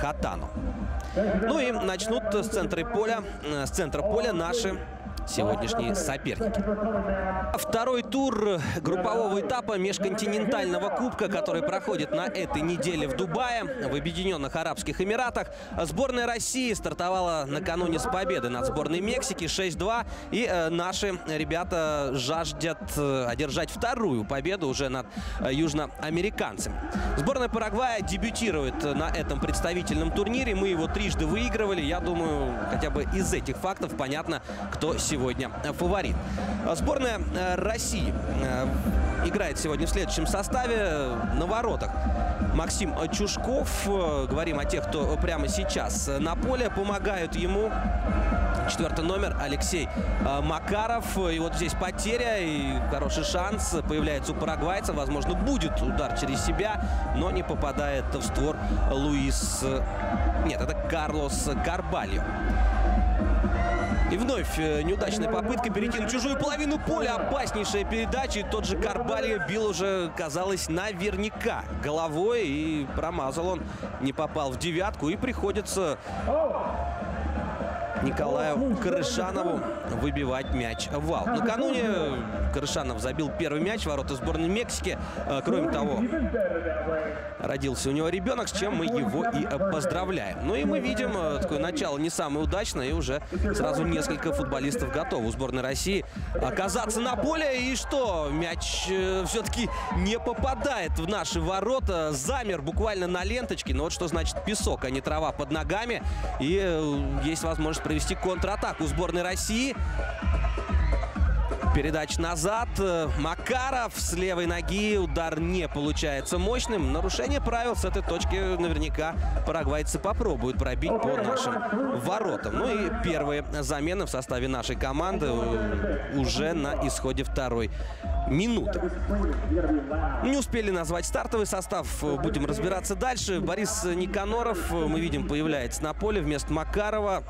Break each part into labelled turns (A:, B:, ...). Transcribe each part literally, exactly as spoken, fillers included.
A: Хатану. Ну и начнут с центра поля, с центра поля наши сегодняшние соперники. Второй тур группового этапа межконтинентального кубка, который проходит на этой неделе в Дубае, в Объединенных Арабских Эмиратах. Сборная России стартовала накануне с победы над сборной Мексики шесть-два. И э, наши ребята жаждут э, одержать вторую победу уже над э, южноамериканцами. Сборная Парагвая дебютирует на этом представительном турнире. Мы его трижды выигрывали. Я думаю, хотя бы из этих фактов понятно, кто сегодня фаворит. Сборная России играет сегодня в следующем составе. На воротах Максим Чушков. Говорим о тех, кто прямо сейчас на поле. Помогают ему четвертый номер Алексей Макаров. И вот здесь потеря и хороший шанс появляется у парагвайца. Возможно, будет удар через себя, но не попадает в створ Луис... Нет, это Карлос Карбальо. И вновь неудачная попытка перейти на чужую половину поля. Опаснейшая передача. И тот же Карбальо бил уже, казалось, наверняка головой. И промазал он. Не попал в девятку. И приходится Николаю Крышанову выбивать мяч в вал. Накануне Крышанов забил первый мяч в ворота сборной Мексики. Кроме того, родился у него ребенок, с чем мы его и поздравляем. Ну и мы видим такое начало не самое удачное. И уже сразу несколько футболистов готовы у сборной России оказаться на поле. И что? Мяч все-таки не попадает в наши ворота. Замер буквально на ленточке. Но вот что значит песок, а не трава под ногами. И есть возможность провести контратаку сборной России. Передача назад. Макаров с левой ноги. Удар не получается мощным. Нарушение правил с этой точки наверняка парагвайцы попробуют пробить по нашим воротам. Ну и первые замены в составе нашей команды уже на исходе второй минуты. Не успели назвать стартовый состав. Будем разбираться дальше. Борис Никаноров, мы видим, появляется на поле вместо Макарова.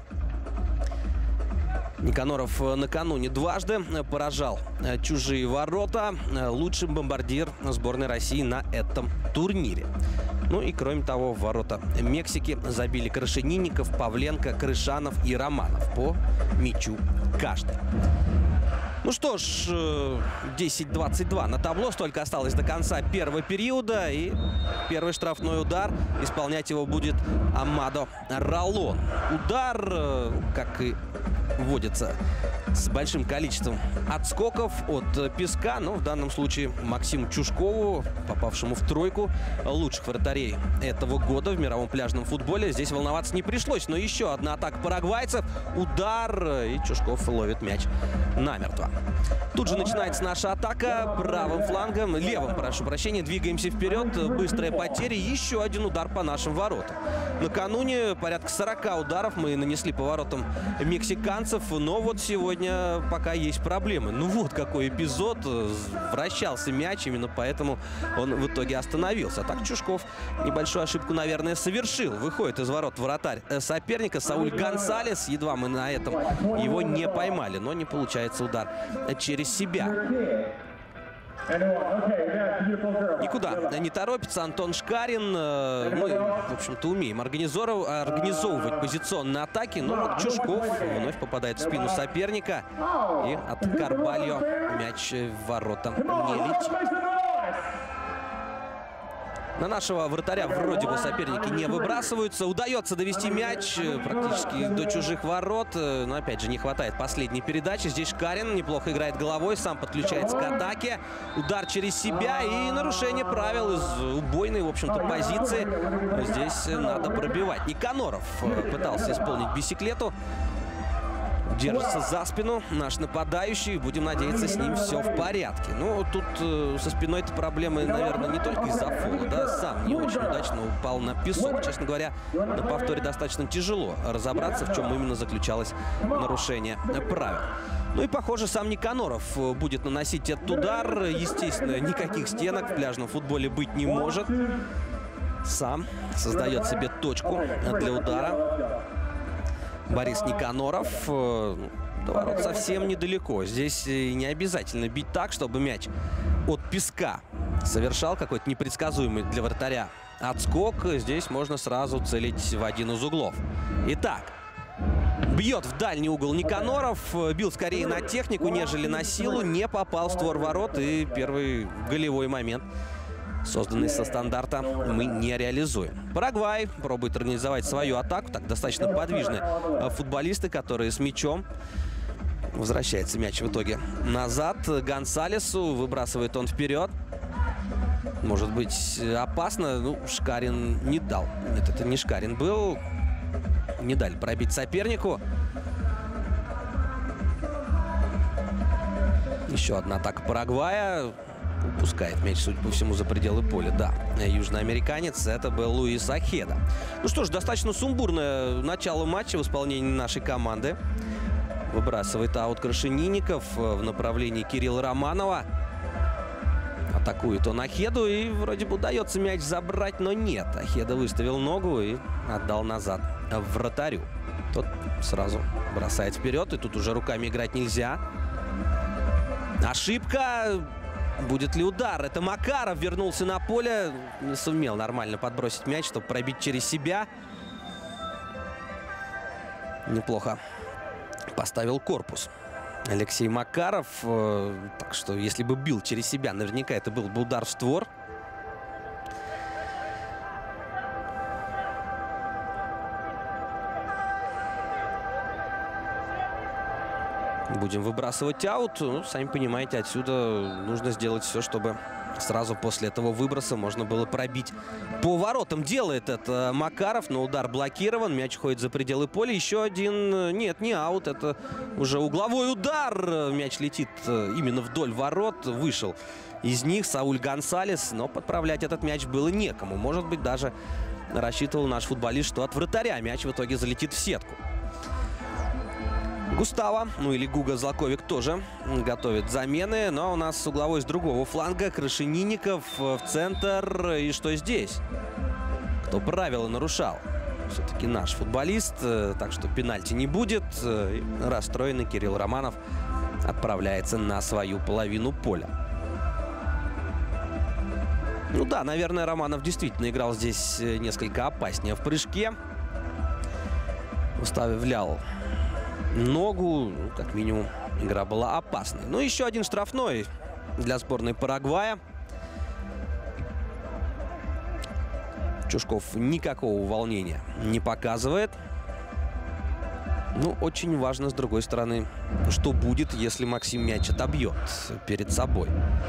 A: Никаноров накануне дважды поражал чужие ворота. Лучший бомбардир сборной России на этом турнире. Ну и кроме того, в ворота Мексики забили Крашенинников, Павленко, Крышанов и Романов. По мячу каждый. Ну что ж, десять двадцать два на табло. Столько осталось до конца первого периода. И первый штрафной удар. Исполнять его будет Амадо Ролон. Удар, как и вводится, с большим количеством отскоков от песка. Но в данном случае Максиму Чушкову, попавшему в тройку лучших вратарей этого года в мировом пляжном футболе, здесь волноваться не пришлось. Но еще одна атака парагвайцев. Удар, и Чушков ловит мяч намертво. Тут же начинается наша атака правым флангом, левым, прошу прощения. Двигаемся вперед. Быстрая потеря. Еще один удар по нашим воротам. Накануне порядка сорока ударов мы нанесли по воротам мексиканцев. Но вот сегодня пока есть проблемы. Ну вот какой эпизод. Вращался мяч, именно поэтому он в итоге остановился. Так Чушков небольшую ошибку, наверное, совершил. Выходит из ворот вратарь соперника Сауль Гонсалес. Едва мы на этом его не поймали. Но не получается удар через себя. Никуда не торопится Антон Шкарин. Мы, в общем-то, умеем организовывать позиционные атаки. Но вот Чушков вновь попадает в спину соперника. И от Карбальо мяч в ворота не летит. На нашего вратаря вроде бы соперники не выбрасываются. Удается довести мяч практически до чужих ворот. Но опять же не хватает последней передачи. Здесь Шкарин неплохо играет головой. Сам подключается к атаке. Удар через себя и нарушение правил из убойной, в общем-то, позиции. Здесь надо пробивать. Никаноров пытался исполнить бисеклету. Держится за спину наш нападающий. Будем надеяться, с ним все в порядке. Ну, тут э, со спиной-то проблемы, наверное, не только из-за фола, да. Сам не очень удачно упал на песок. Честно говоря, на повторе достаточно тяжело разобраться, в чем именно заключалось нарушение правил. Ну и, похоже, сам Никаноров будет наносить этот удар. Естественно, никаких стенок в пляжном футболе быть не может. Сам создает себе точку для удара. Борис Никаноров. До ворот совсем недалеко. Здесь не обязательно бить так, чтобы мяч от песка совершал какой-то непредсказуемый для вратаря отскок. Здесь можно сразу целить в один из углов. Итак, бьет в дальний угол Никаноров. Бил скорее на технику, нежели на силу. Не попал в створ ворот. И первый голевой момент, созданный со стандарта, мы не реализуем. Парагвай пробует организовать свою атаку. Так, достаточно подвижные футболисты, которые с мячом. Возвращается мяч в итоге назад Гонсалесу. Выбрасывает он вперед. Может быть опасно. Ну, Шкарин не дал. Нет, это не Шкарин был. Не дали пробить сопернику. Еще одна атака Парагвая. Упускает мяч, судя по всему, за пределы поля. Да, южноамериканец. Это был Луис Ахеда. Ну что ж, достаточно сумбурное начало матча в исполнении нашей команды. Выбрасывает аут Крашенинников в направлении Кирилла Романова. Атакует он Ахеду, и вроде бы удается мяч забрать, но нет. Ахеда выставил ногу и отдал назад вратарю. Тот сразу бросает вперед, и тут уже руками играть нельзя. Ошибка. Будет ли удар? Это Макаров вернулся на поле. Не сумел нормально подбросить мяч, чтобы пробить через себя. Неплохо поставил корпус Алексей Макаров. Так что, если бы бил через себя, наверняка это был бы удар в створ. Будем выбрасывать аут. Ну, сами понимаете, отсюда нужно сделать все, чтобы сразу после этого выброса можно было пробить по воротам. Делает это Макаров, но удар блокирован. Мяч ходит за пределы поля. Еще один... Нет, не аут. Это уже угловой удар. Мяч летит именно вдоль ворот. Вышел из них Сауль Гонсалес. Но подправлять этот мяч было некому. Может быть, даже рассчитывал наш футболист, что от вратаря мяч в итоге залетит в сетку. Густаво, ну или Гуга Злаковик тоже готовит замены. Но у нас угловой с другого фланга. Крашенинников в центр. И что здесь? Кто правила нарушал? Все-таки наш футболист. Так что пенальти не будет. И расстроенный Кирилл Романов отправляется на свою половину поля. Ну да, наверное, Романов действительно играл здесь несколько опаснее в прыжке. Уставлял ногу, как минимум, игра была опасной. Ну, еще один штрафной для сборной Парагвая. Чушков никакого волнения не показывает. Ну, очень важно, с другой стороны, что будет, если Максим мяч отобьет перед собой.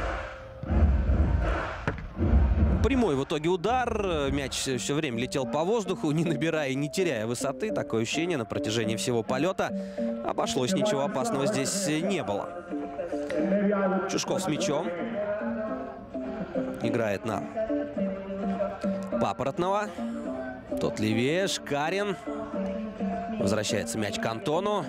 A: Прямой в итоге удар. Мяч все время летел по воздуху, не набирая и не теряя высоты. Такое ощущение на протяжении всего полета. Обошлось, ничего опасного здесь не было. Чушков с мячом. Играет на Папоротного. Тот левее. Шкарин. Возвращается мяч к Антону.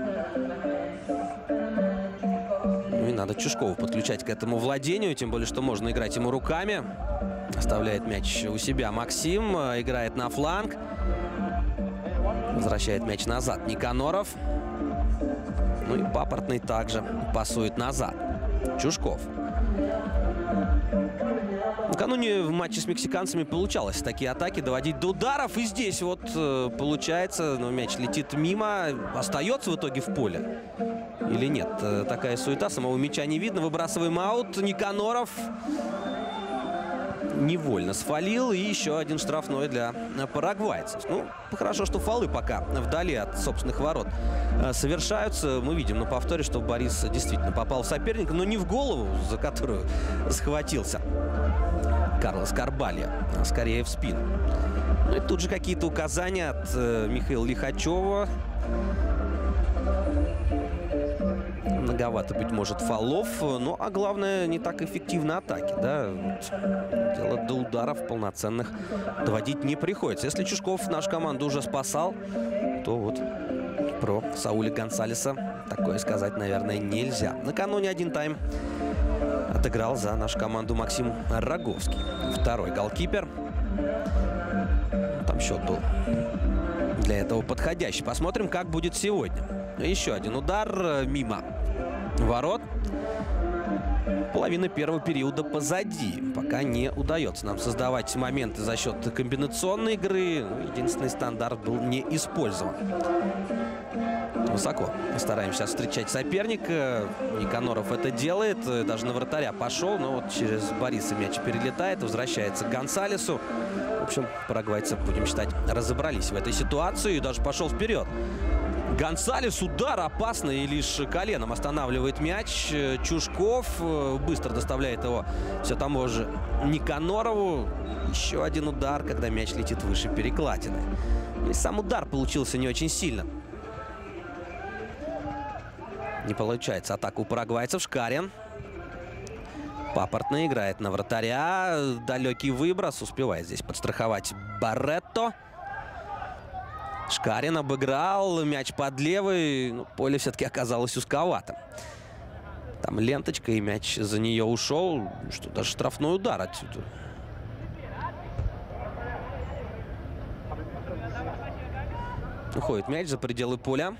A: Ну и надо Чушкову подключать к этому владению. Тем более, что можно играть ему руками. Оставляет мяч у себя Максим. Играет на фланг. Возвращает мяч назад Никаноров. Ну и Папоротный также пасует назад. Чушков. Накануне в матче с мексиканцами получалось такие атаки доводить до ударов. И здесь вот э, получается, но мяч летит мимо. Остается в итоге в поле. Или нет? Э, такая суета. Самого мяча не видно. Выбрасываем аут. Никаноров невольно сфалил. И еще один штрафной для парагвайцев. Ну, хорошо, что фолы пока вдали от собственных ворот совершаются. Мы видим на повторе, что Борис действительно попал в соперника, но не в голову, за которую схватился Карлос Карбалья, а скорее в спину. Ну и тут же какие-то указания от э, Михаила Лихачева. Многовато, быть может, фолов. Ну, а главное, не так эффективно атаки. Да? Дело до ударов полноценных доводить не приходится. Если Чушков нашу команду уже спасал, то вот про Сауля Гонсалеса такое сказать, наверное, нельзя. Накануне один тайм отыграл за нашу команду Максим Роговский. Второй голкипер. Там счет был для этого подходящий. Посмотрим, как будет сегодня. Еще один удар мимо ворот. Половина первого периода позади. Пока не удается нам создавать моменты за счет комбинационной игры. Единственный стандарт был не использован. Высоко стараемся встречать соперника. Никаноров это делает. Даже на вратаря пошел. Но вот через Бориса мяч перелетает. Возвращается к Гонсалесу. В общем, парагвайцы, будем считать, разобрались в этой ситуации. И даже пошел вперед. Гонсалес, удар опасный, и лишь коленом останавливает мяч. Чушков быстро доставляет его все тому же Никанорову. Еще один удар, когда мяч летит выше перекладины. И сам удар получился не очень сильно. Не получается атака у парагвайцев. Шкарин. Папортный играет на вратаря. Далекий выброс. Успевает здесь подстраховать Барретто. Шкарин обыграл. Мяч под левый. Ну, поле все-таки оказалось узковатым. Там ленточка, и мяч за нее ушел. Что, даже штрафной удар отсюда. Уходит мяч за пределы поля.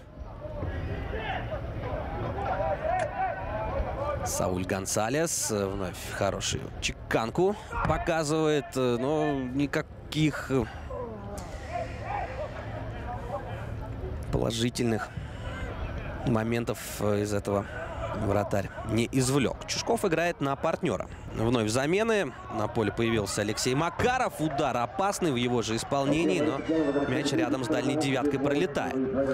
A: Сауль Гонсалес вновь хорошую чеканку показывает, но никаких положительных моментов из этого вратарь не извлек. Чушков играет на партнера. Вновь замены. На поле появился Алексей Макаров. Удар опасный в его же исполнении, но мяч рядом с дальней девяткой пролетает.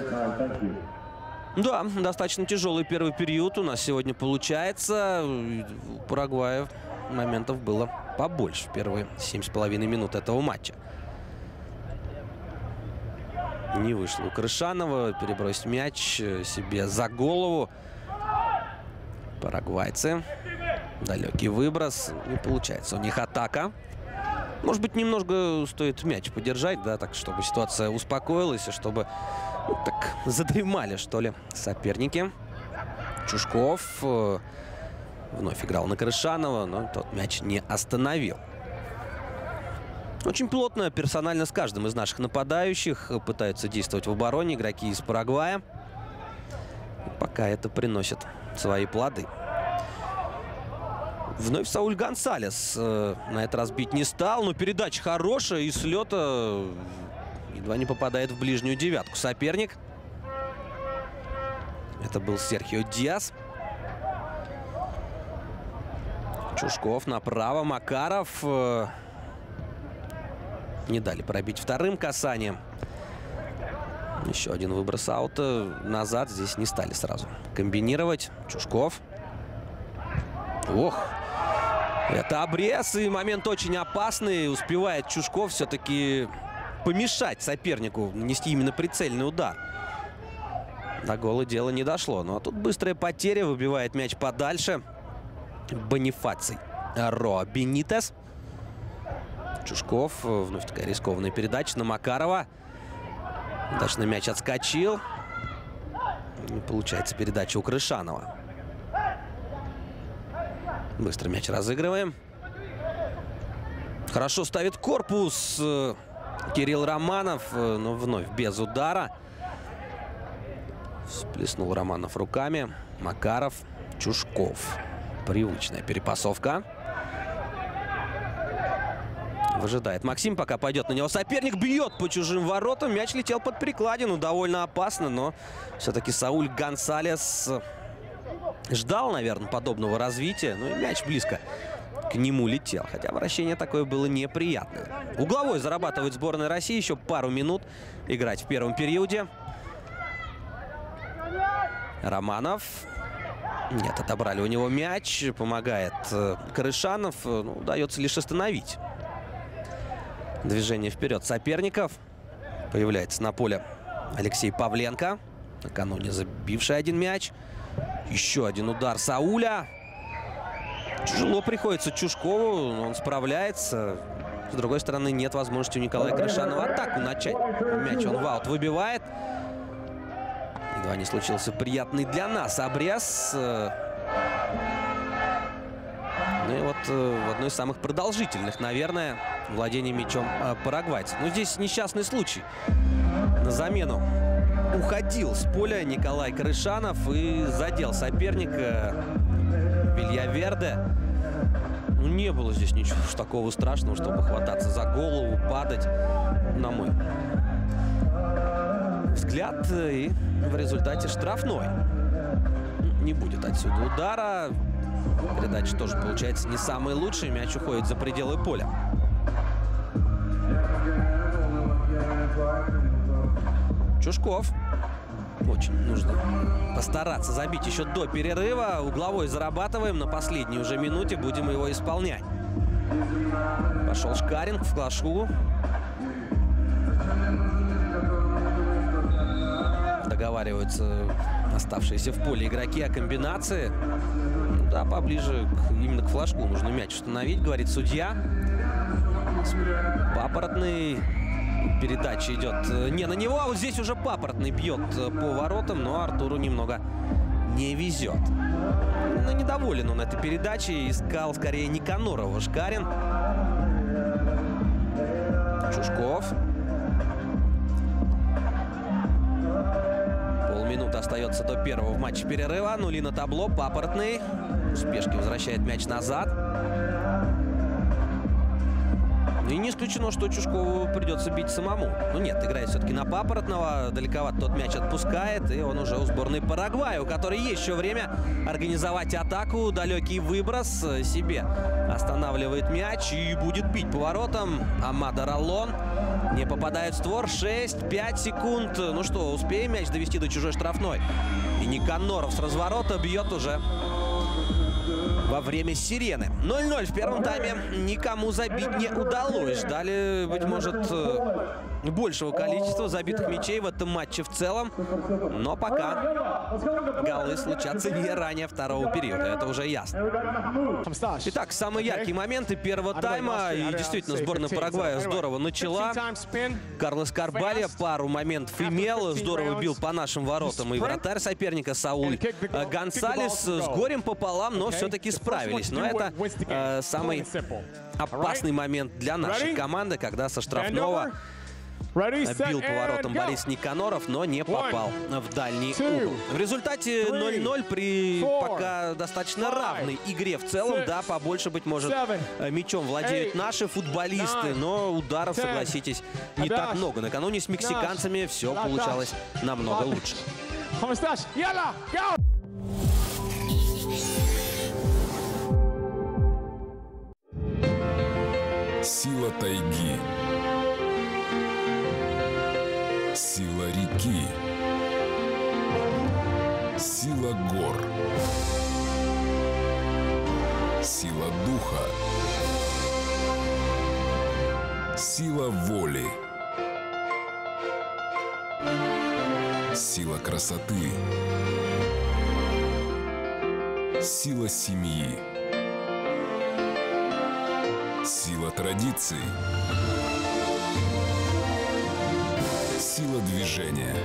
A: Да, достаточно тяжелый первый период у нас сегодня получается. У Парагвая моментов было побольше в первые семь с половиной минут этого матча. Не вышло у Крышанова перебросить мяч себе за голову. Парагвайцы. Далекий выброс. Не получается у них атака. Может быть, немножко стоит мяч подержать, да, так, чтобы ситуация успокоилась, и чтобы, ну, так задремали, что ли, соперники. Чушков э, вновь играл на Крышанова, но тот мяч не остановил. Очень плотно, персонально с каждым из наших нападающих пытаются действовать в обороне игроки из Парагвая. Пока это приносит свои плоды. Вновь Сауль Гонсалес э, на этот раз бить не стал, но передача хорошая, и с лета едва не попадает в ближнюю девятку соперник. Это был Серхио Диас. Чушков направо, Макаров. Э, не дали пробить вторым касанием. Еще один выброс аута назад. Здесь не стали сразу комбинировать. Чушков. Ох, это обрез, и момент очень опасный. Успевает Чушков все-таки помешать сопернику нанести именно прицельный удар. До гола дело не дошло. Ну а тут быстрая потеря, выбивает мяч подальше. Бонифаций Роа Бенитес. Чушков, вновь такая рискованная передача на Макарова. Удачно мяч отскочил. Не получается передача у Крышанова. Быстро мяч разыгрываем. Хорошо ставит корпус Кирилл Романов, но вновь без удара. Всплеснул Романов руками. Макаров, Чушков. Привычная перепасовка. Выжидает Максим, пока пойдет на него соперник. Бьет по чужим воротам. Мяч летел под перекладину. Довольно опасно, но все-таки Сауль Гонсалес ждал, наверное, подобного развития. Ну и мяч близко к нему летел. Хотя вращение такое было неприятное. Угловой зарабатывает сборная России. Еще пару минут играть в первом периоде. Романов. Нет, отобрали у него мяч. Помогает Крышанов. Ну, удается лишь остановить движение вперед соперников. Появляется на поле Алексей Павленко. Накануне забивший один мяч. Еще один удар Сауля. Тяжело приходится Чушкову, но он справляется. С другой стороны, нет возможности у Николая Крышанова атаку начать. Мяч он в аут выбивает. Едва не случился приятный для нас обрез. Ну и вот в одной из самых продолжительных, наверное, владение мячом парагвайцев. Но здесь несчастный случай. На замену уходил с поля Николай Крышанов и задел соперника. Вильяверде. Ну, не было здесь ничего уж такого страшного, чтобы хвататься за голову, падать, на мой взгляд. И в результате штрафной. Не будет отсюда удара. Передача тоже получается не самая лучшая. Мяч уходит за пределы поля. Чушков. Очень нужно постараться забить еще до перерыва. Угловой зарабатываем. На последней уже минуте будем его исполнять. Пошел Шкаринг в флажку. Договариваются оставшиеся в поле игроки о комбинации. Да, поближе к, именно к флажку нужно мяч установить, говорит судья. Папоротный. Передача идет не на него, а вот здесь уже Папоротный бьет по воротам, но Артуру немного не везет. Но недоволен он этой передачей, искал скорее Никанорова Шкарин. Чушков. Полминуты остается до первого в матче перерыва. Нули на табло. Папоротный в спешке возвращает мяч назад. И не исключено, что Чушкову придется бить самому. Ну нет, играет все-таки на Папоротного. Далековато тот мяч отпускает. И он уже у сборной Парагвая, у которой есть еще время организовать атаку. Далекий выброс себе останавливает мяч и будет бить по воротам. Амадо Роллон не попадает в створ. шесть пять секунд. Ну что, успеем мяч довести до чужой штрафной. И Никаноров с разворота бьет уже во время сирены. ноль ноль в первом тайме. Никому забить не удалось. Ждали, быть может, большего количества забитых мячей в этом матче в целом. Но пока голы случатся не ранее второго периода. Это уже ясно. Итак, самые яркие моменты первого тайма. И действительно, сборная Парагвая здорово начала. Карлос Карбальо пару моментов имел. Здорово бил по нашим воротам и вратарь соперника Сауль Гонсалес. С горем пополам, но все-таки справились. Но это э, самый опасный момент для нашей команды, когда со штрафного бил по воротам Борис Никаноров, но не попал в дальний угол. В результате ноль ноль при пока достаточно равной игре в целом. Да, побольше, быть может, мячом владеют наши футболисты, но ударов, согласитесь, не так много. Накануне с мексиканцами все получалось намного лучше.
B: Сила тайги. Сила реки. Сила гор. Сила духа. Сила воли. Сила красоты. Сила семьи. Сила традиций. Сила движения.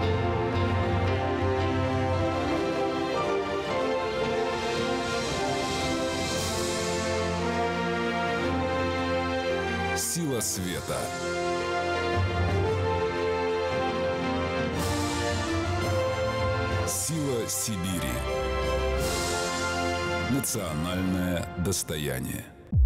B: Сила света. Сила Сибири. Национальное достояние.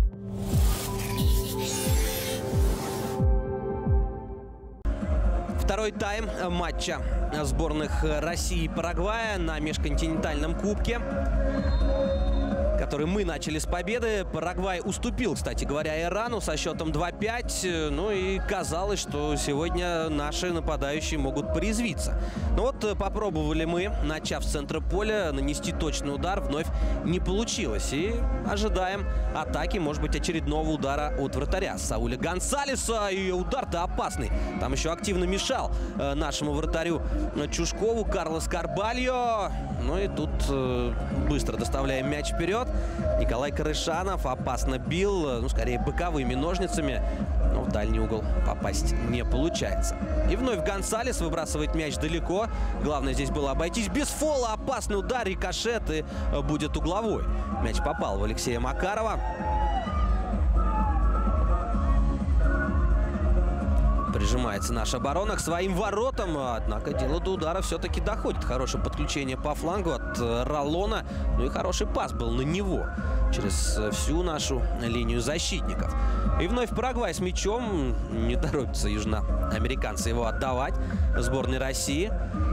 A: Второй тайм матча сборных России и Парагвая на межконтинентальном кубке, который мы начали с победы. Парагвай уступил, кстати говоря, Ирану со счетом два пять. Ну и казалось, что сегодня наши нападающие могут порезвиться. Но вот попробовали мы, начав с центра поля, нанести точный удар. Вновь не получилось. И ожидаем атаки, может быть, очередного удара от вратаря Сауля Гонсалеса. И удар-то опасный. Там еще активно мешал э, нашему вратарю Чушкову Карлос Карбальо. Ну и тут э, быстро доставляем мяч вперед. Николай Карышанов опасно бил, ну, скорее боковыми ножницами, но в дальний угол попасть не получается. И вновь Гонсалес выбрасывает мяч далеко. Главное здесь было обойтись без фола. Опасный удар, рикошет, и будет угловой. Мяч попал в Алексея Макарова. Прижимается наша оборона к своим воротам. Однако дело до удара все-таки доходит. Хорошее подключение по флангу от Роллона. Ну и хороший пас был на него через всю нашу линию защитников. И вновь Парагвай с мячом. Не торопятся южноамериканцы его отдавать сборной России.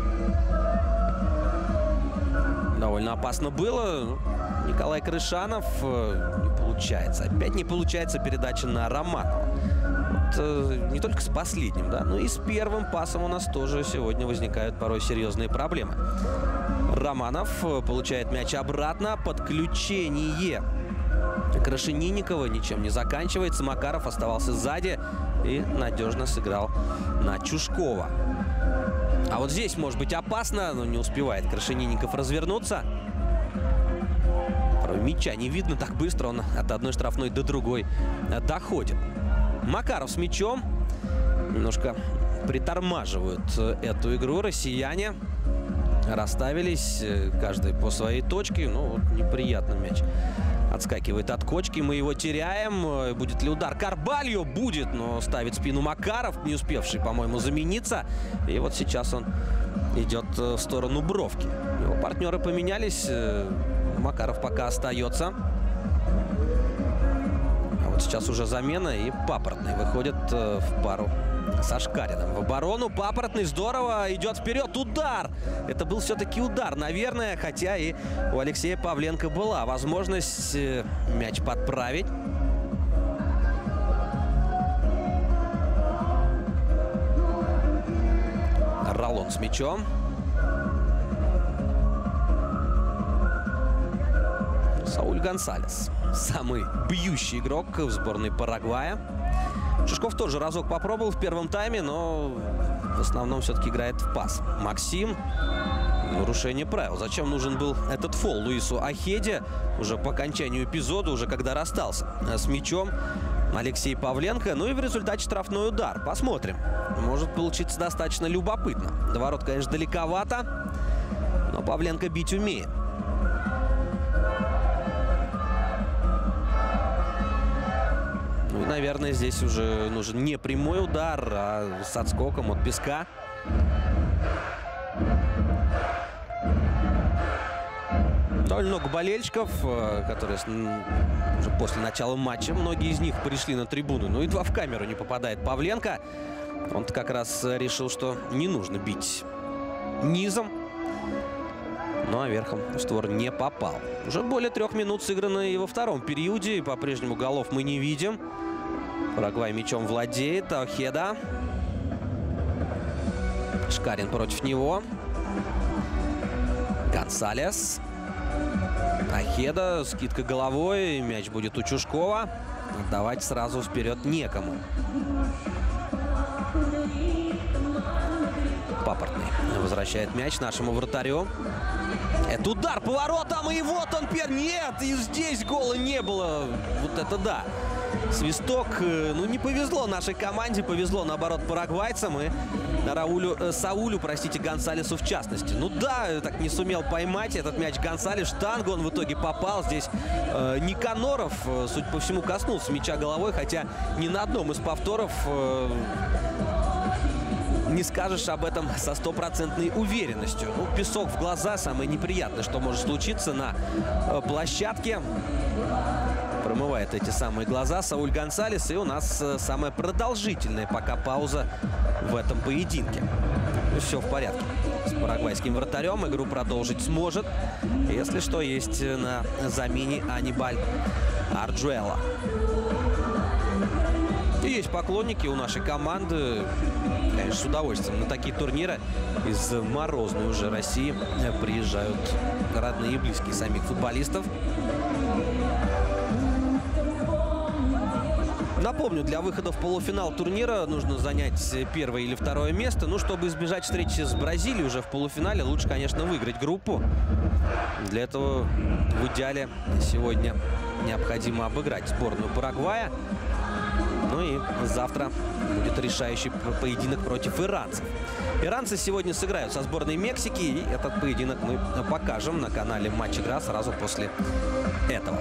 A: Довольно опасно было. Николай Крышанов. Не получается. Опять не получается передача на Романова. Вот, не только с последним, да, но и с первым пасом у нас тоже сегодня возникают порой серьезные проблемы. Романов получает мяч обратно. Подключение Крашенинникова ничем не заканчивается. Макаров оставался сзади и надежно сыграл на Чушкова. А вот здесь может быть опасно, но не успевает Крашенинников развернуться. Порой мяча не видно так быстро, он от одной штрафной до другой доходит. Макаров с мячом. Немножко притормаживают эту игру россияне. Расставились каждый по своей точке. Ну, вот неприятно мяч отскакивает от кочки. Мы его теряем. Будет ли удар? Карбальо будет, но ставит спину Макаров, не успевший, по-моему, замениться. И вот сейчас он идет в сторону бровки. Его партнеры поменялись. Макаров пока остается. Сейчас уже замена, и Папоротный выходит э, в пару со Шкариным. В оборону Папоротный здорово идет вперед. Удар! Это был все-таки удар, наверное, хотя и у Алексея Павленко была возможность э, мяч подправить. Роллон с мячом. Сауль Гонсалес. Самый бьющий игрок в сборной Парагвая. Чушков тоже разок попробовал в первом тайме, но в основном все-таки играет в пас. Максим. Нарушение правил. Зачем нужен был этот фол Луису Ахеде уже по окончанию эпизода, уже когда расстался с мячом Алексей Павленко. Ну и в результате штрафной удар. Посмотрим. Может получиться достаточно любопытно. До ворот, конечно, далековато, но Павленко бить умеет. Ну, наверное, здесь уже нужен не прямой удар, а с отскоком от песка. Довольно много болельщиков, которые уже после начала матча, многие из них пришли на трибуну. Ну, едва в камеру не попадает Павленко. Он как раз решил, что не нужно бить низом. Ну а верхом в створ не попал. Уже более трех минут сыграно и во втором периоде. По-прежнему голов мы не видим. Парагвай мячом владеет. Охеда. Шкарин против него. Гонсалес. Охеда. Скидка головой. Мяч будет у Чушкова. Отдавать сразу вперед некому. Папоротный возвращает мяч нашему вратарю. Это удар по воротам, и вот он, пер... Нет, и здесь гола не было. Вот это да. Свисток. Ну, не повезло нашей команде, повезло, наоборот, парагвайцам и Раулю, э, Саулю, простите, Гонсалесу в частности. Ну да, так не сумел поймать этот мяч Гонсалес. Штангу он в итоге попал. Здесь э, Никаноров, э, судя по всему, коснулся мяча головой, хотя ни на одном из повторов э, не скажешь об этом со стопроцентной уверенностью. Ну, песок в глаза, самое неприятное, что может случиться на э, площадке. Промывает эти самые глаза Сауль Гонсалес. И у нас э, самая продолжительная пока пауза в этом поединке. Все в порядке с парагвайским вратарем. Игру продолжить сможет. Если что, есть на замене Анибаль Арджуэла. И есть поклонники у нашей команды. Конечно, с удовольствием на такие турниры из морозной уже России приезжают родные и близкие самих футболистов. Напомню, для выхода в полуфинал турнира нужно занять первое или второе место. Ну, чтобы избежать встречи с Бразилией уже в полуфинале, лучше, конечно, выиграть группу. Для этого в идеале сегодня необходимо обыграть сборную Парагвая. Ну и завтра будет решающий поединок против иранцев. Иранцы сегодня сыграют со сборной Мексики. И этот поединок мы покажем на канале Матч Игра сразу после этого.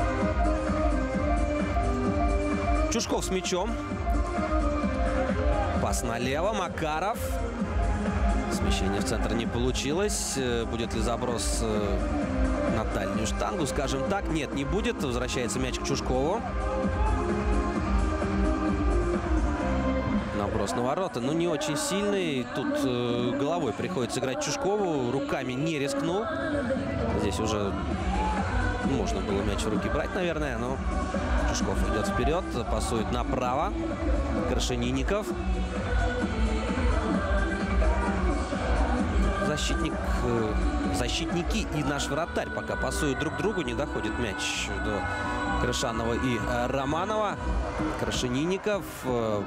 A: Чушков с мячом. Пас налево. Макаров. Смещение в центр не получилось. Будет ли заброс на дальнюю штангу, скажем так? Нет, не будет. Возвращается мяч к Чушкову. Наброс на ворота. Ну, не очень сильный. Тут э, головой приходится играть Чушкову. Руками не рискнул. Здесь уже можно было мяч в руки брать, наверное. Но Чушков идет вперед. Пасует направо. Крашенинников. Защитник, э, защитники и наш вратарь пока пасуют друг другу. Не доходит мяч до Крышанова и э, Романова. Крашенинников. Э,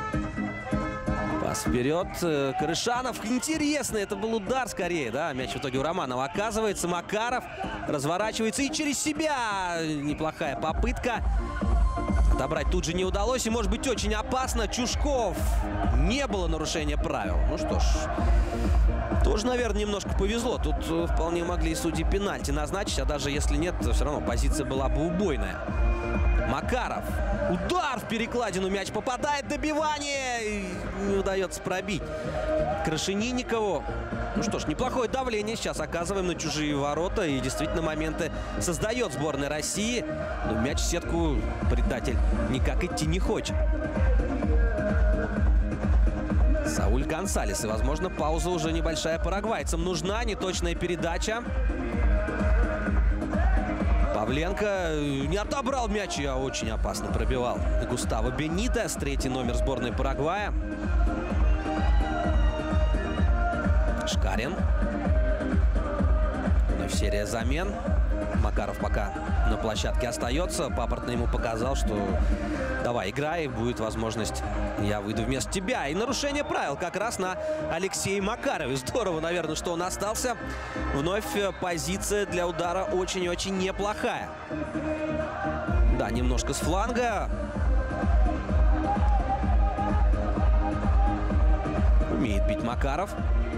A: пас вперед. Э, Крышанов. Интересно, это был удар скорее, да? Мяч в итоге у Романова оказывается. Макаров разворачивается и через себя. Неплохая попытка. Отобрать тут же не удалось. И может быть очень опасно. Чушков. Не было нарушения правил. Ну что ж. Тоже, наверное, немножко повезло. Тут э, вполне могли судьи пенальти назначить. А даже если нет, то все равно позиция была бы убойная. Макаров. Удар в перекладину. Мяч попадает. Добивание. И не удается пробить Крашенинникову. Ну что ж, неплохое давление сейчас оказываем на чужие ворота. И действительно моменты создает сборная России. Но мяч в сетку предатель никак идти не хочет. Сауль Гонсалес. И, возможно, пауза уже небольшая парагвайцам нужна. Неточная передача. Павленко не отобрал мяч. Я очень опасно пробивал Густаво Бенитес. Третий номер сборной Парагвая. Шкарин. Вновь серия замен. Макаров пока на площадке остается. Папортный ему показал, что давай, играй, будет возможность, я выйду вместо тебя. И нарушение правил как раз на Алексее Макарове. Здорово, наверное, что он остался. Вновь позиция для удара очень-очень неплохая. Да, немножко с фланга. Умеет бить Макаров.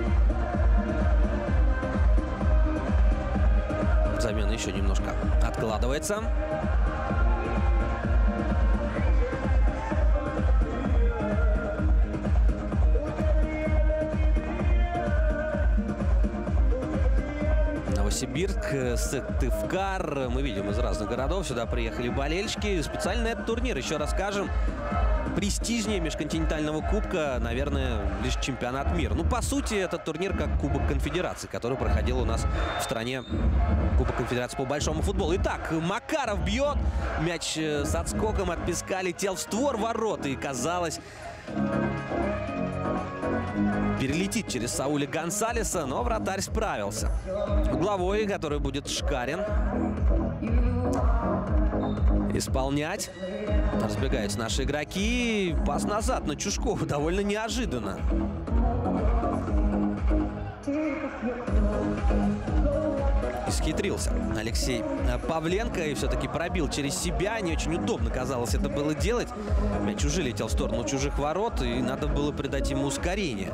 A: Замена еще немножко откладывается. Новосибирск, Сыктывкар. Мы видим, из разных городов сюда приехали болельщики. Специально на этот турнир, еще раз скажем, престижнее межконтинентального кубка, наверное, лишь чемпионат мира. Ну, по сути, этот турнир как Кубок Конфедерации, который проходил у нас в стране. Кубок Конфедерации по большому футболу. Итак, Макаров бьет. Мяч с отскоком от песка летел в створ ворот. И казалось, перелетит через Сауля Гонсалеса, но вратарь справился. Угловой, который будет Шкарин исполнять. Разбегаются наши игроки. Пас назад на Чушкова. Довольно неожиданно. Исхитрился Алексей Павленко и все-таки пробил через себя. Не очень удобно казалось это было делать. Мяч уже летел в сторону чужих ворот, и надо было придать ему ускорение.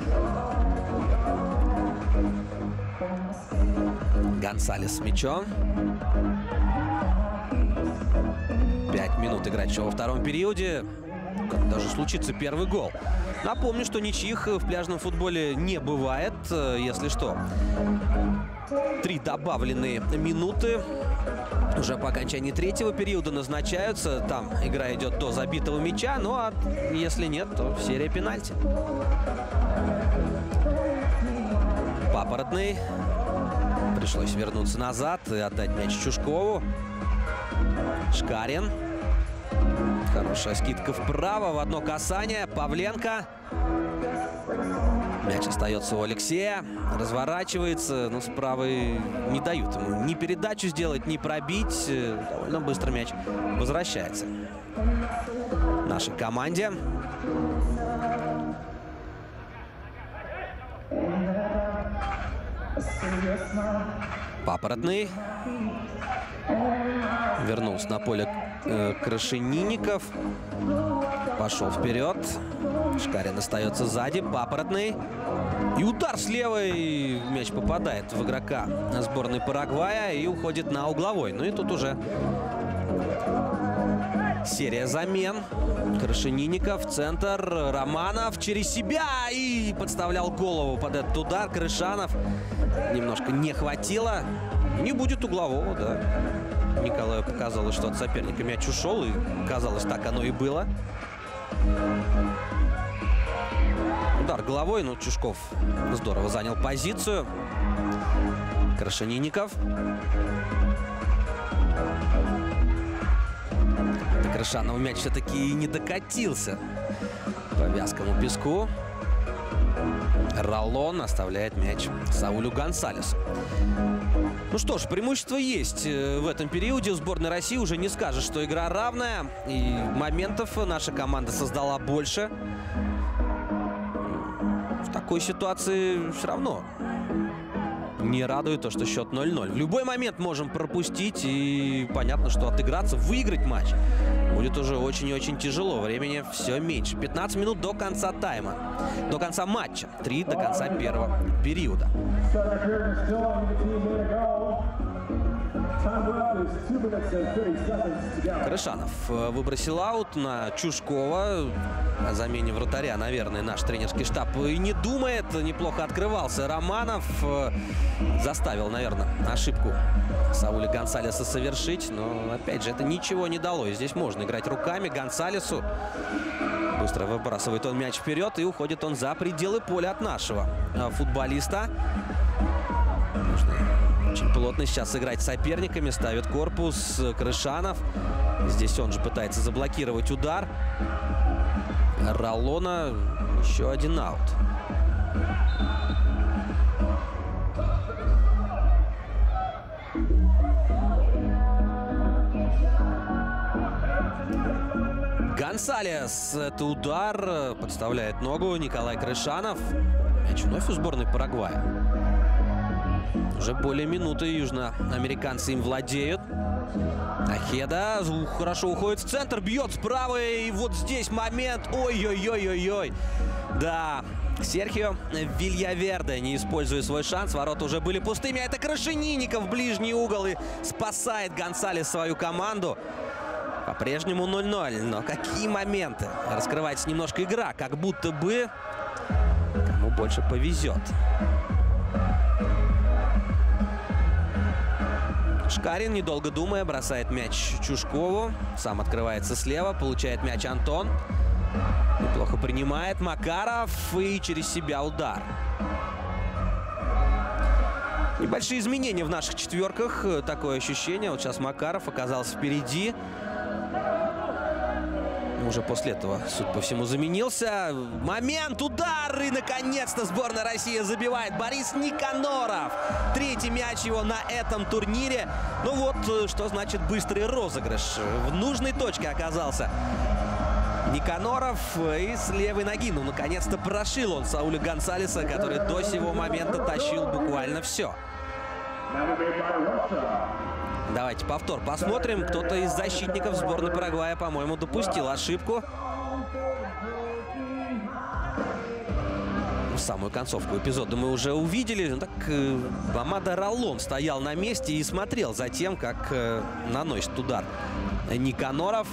A: Гонсалес с мячом. Пять минут играть еще во втором периоде. Как даже случится первый гол. Напомню, что ничьих в пляжном футболе не бывает. Если что, три добавленные минуты уже по окончании третьего периода назначаются. Там игра идет до забитого мяча. Ну а если нет, то серия пенальти. Папоротный. Пришлось вернуться назад и отдать мяч Чушкову. Шкарин. Хорошая скидка вправо, в одно касание. Павленко. Мяч остается у Алексея. Разворачивается, но с правой не дают ему ни передачу сделать, ни пробить. Довольно быстро мяч возвращается нашей команде. Папоротный. Вернулся на поле э, Крашенинников. Пошел вперед. Шкарин остается сзади. Папоротный. И удар слева. И мяч попадает в игрока сборной Парагвая и уходит на угловой. Ну и тут уже Серия замен. Крашенинников, центр, Романов через себя и подставлял голову под этот удар. Крышанов немножко не хватило. Не будет углового, да. Николаю показалось, что от соперника мяч ушел, и казалось, так оно и было. Удар головой, но Чушков здорово занял позицию. Крашенинников. До Крышанова мяч все-таки не докатился по вязкому песку. Роллон оставляет мяч Саулю Гонсалесу. Ну что ж, преимущество есть в этом периоде. У сборной России уже не скажешь, что игра равная. И моментов наша команда создала больше. В такой ситуации все равно не радует то, что счет ноль ноль. В любой момент можем пропустить. И понятно, что отыграться, выиграть матч будет уже очень и очень тяжело. Времени все меньше. пятнадцать минут до конца тайма. До конца матча. три до конца первого периода. Крышанов выбросил аут на Чушкова. О замене вратаря, наверное, наш тренерский штаб и не думает. Неплохо открывался Романов. Заставил, наверное, ошибку Сауля Гонсалеса совершить. Но, опять же, это ничего не дало. И здесь можно играть руками. Гонсалесу быстро выбрасывает он мяч вперед. И уходит он за пределы поля от нашего футболиста. Нужно очень плотно сейчас играть с соперниками. Ставит корпус Крышанов. Здесь он же пытается заблокировать удар Роллона. Еще один аут. Гонсалес. Это удар. Подставляет ногу Николай Крышанов. Мяч вновь у сборной Парагвая. Уже более минуты южноамериканцы им владеют. Ахеда хорошо уходит в центр, бьет справа, и вот здесь момент. Ой-ой-ой-ой-ой. Да, Серхио Вильяверде, не используя свой шанс, ворота уже были пустыми. А это Крашенинников в ближний угол и спасает Гонсалес свою команду. По-прежнему ноль ноль. Но какие моменты? Раскрывается немножко игра, как будто бы кому больше повезет. Шкарин, недолго думая, бросает мяч Чушкову. Сам открывается слева, получает мяч Антон. Неплохо принимает Макаров и через себя удар. Небольшие изменения в наших четверках. Такое ощущение. Вот сейчас Макаров оказался впереди. Уже после этого, судя по всему, заменился. Момент, удар, и наконец-то сборная России забивает Борис Никаноров. Третий мяч его на этом турнире. Ну вот, что значит быстрый розыгрыш. В нужной точке оказался Никаноров и с левой ноги. Ну, наконец-то прошил он Сауля Гонсалеса, который до сего момента тащил буквально все. Давайте повтор посмотрим. Кто-то из защитников сборной Парагвая, по-моему, допустил ошибку. Самую концовку эпизода мы уже увидели. Так, э, Амадо Роллон стоял на месте и смотрел за тем, как э, наносит удар Никаноров.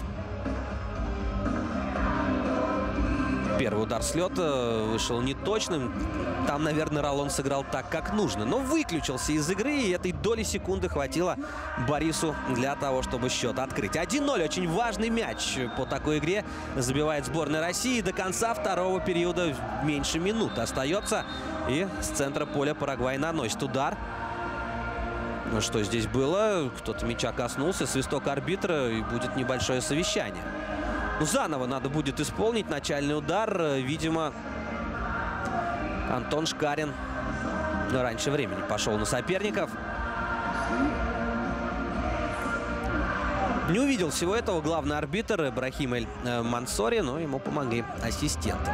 A: Первый удар с лета вышел неточным. Там, наверное, Роллон сыграл так, как нужно. Но выключился из игры, и этой доли секунды хватило Борису для того, чтобы счет открыть. один ноль. Очень важный мяч по такой игре забивает сборная России. До конца второго периода меньше минуты остается. И с центра поля Парагвай наносит удар. Ну что здесь было? Кто-то мяча коснулся. Свисток арбитра, и будет небольшое совещание. Ну, заново надо будет исполнить начальный удар. Видимо, Антон Шкарин раньше времени пошел на соперников. Не увидел всего этого главный арбитр Ибрахим Эль-Мансори, но ему помогли ассистенты.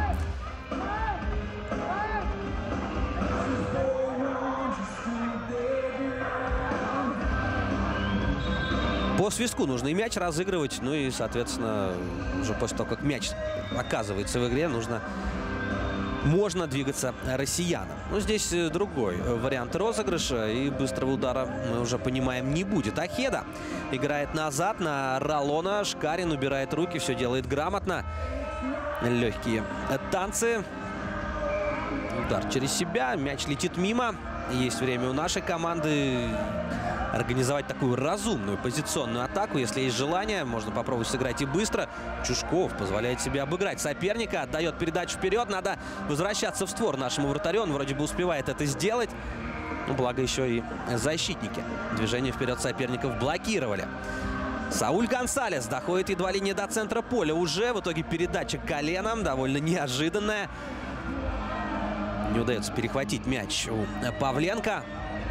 A: По свистку нужно и мяч разыгрывать, ну и, соответственно, уже после того, как мяч оказывается в игре, нужно можно двигаться россиянам. Но здесь другой вариант розыгрыша, и быстрого удара, мы уже понимаем, не будет. Ахеда играет назад на Ролона. Шкарин убирает руки, все делает грамотно. Легкие танцы. Удар через себя, мяч летит мимо. Есть время у нашей команды организовать такую разумную позиционную атаку. Если есть желание, можно попробовать сыграть и быстро. Чушков позволяет себе обыграть соперника. Отдает передачу вперед. Надо возвращаться в створ нашему вратарю. Он вроде бы успевает это сделать. Но благо еще и защитники движение вперед соперников блокировали. Сауль Гонсалес доходит едва ли не до центра поля уже. В итоге передача коленом довольно неожиданная. Не удается перехватить мяч у Павленко.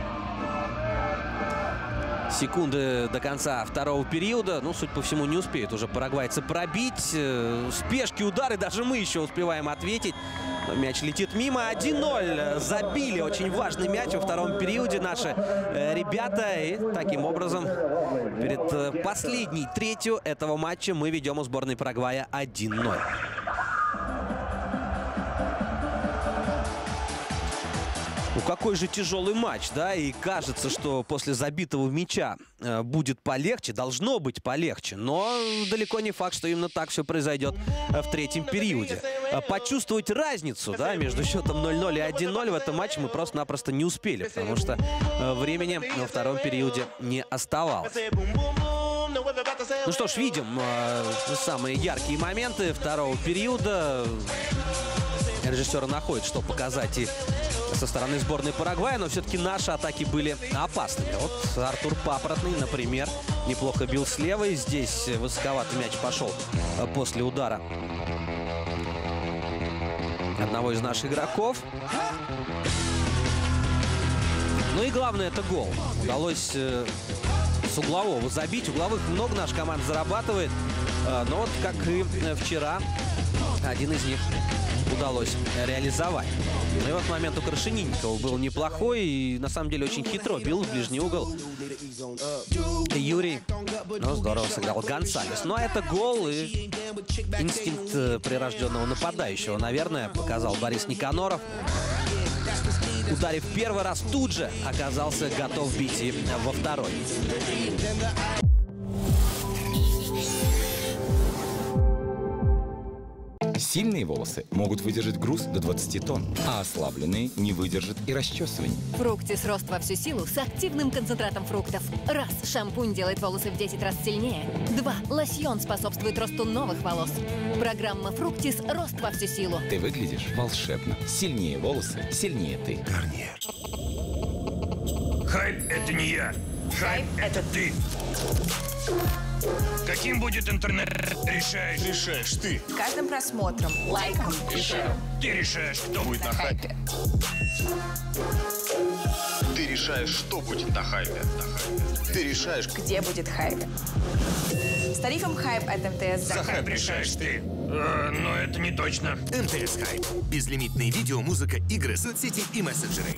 A: Секунды до конца второго периода. Ну, судя по всему, не успеют уже парагвайцы пробить. Спешки, удары. Даже мы еще успеваем ответить. Но мяч летит мимо. один ноль. Забили очень важный мяч во втором периоде наши ребята. И таким образом перед последней третью этого матча мы ведем у сборной Парагвая один ноль. Ну, какой же тяжелый матч, да, и кажется, что после забитого мяча э, будет полегче, должно быть полегче, но далеко не факт, что именно так все произойдет э, в третьем периоде. Э, почувствовать разницу, да, между счетом ноль ноль и один ноль в этом матче мы просто-напросто не успели, потому что э, времени во втором периоде не оставалось. Ну что ж, видим э, самые яркие моменты второго периода. Режиссеры находят, что показать и со стороны сборной Парагвая, но все-таки наши атаки были опасными. Вот Артур Папоротный, например, неплохо бил с левой. Здесь высоковатый мяч пошел после удара одного из наших игроков. Ну и главное, это гол. Удалось с углового забить. Угловых много наша команда зарабатывает. Но вот как и вчера, один из них удалось реализовать. Ну и вот момент у Крашенинникова был неплохой и на самом деле очень хитро бил в ближний угол Юрий. Но здорово сыграл Гонсалес. Ну а это гол и инстинкт прирожденного нападающего, наверное, показал Борис Никаноров. Ударив первый раз, тут же оказался готов бить и во второй.
C: Сильные волосы могут выдержать груз до двадцати тонн, а ослабленные не выдержат и расчесывания.
D: Фруктис рост во всю силу с активным концентратом фруктов. Раз. Шампунь делает волосы в десять раз сильнее. Два. Лосьон способствует росту новых волос. Программа Фруктис рост во всю силу.
C: Ты выглядишь волшебно. Сильнее волосы, сильнее ты.
E: Гарниер. Хайп — это не я. Хайп — это ты. Каким будет интернет, решаешь? Решаешь ты.
F: Каждым просмотром, лайком,
E: Решаю. Ты решаешь, кто будет на хайпе.
G: Ты решаешь, что будет на хайпе. Ты решаешь,
F: где будет хайп. С тарифом хайп от МТС
E: За хайп решаешь ты. Э, но это не точно.
H: МТС Хайп. Безлимитные видео, музыка, игры, соцсети и мессенджеры.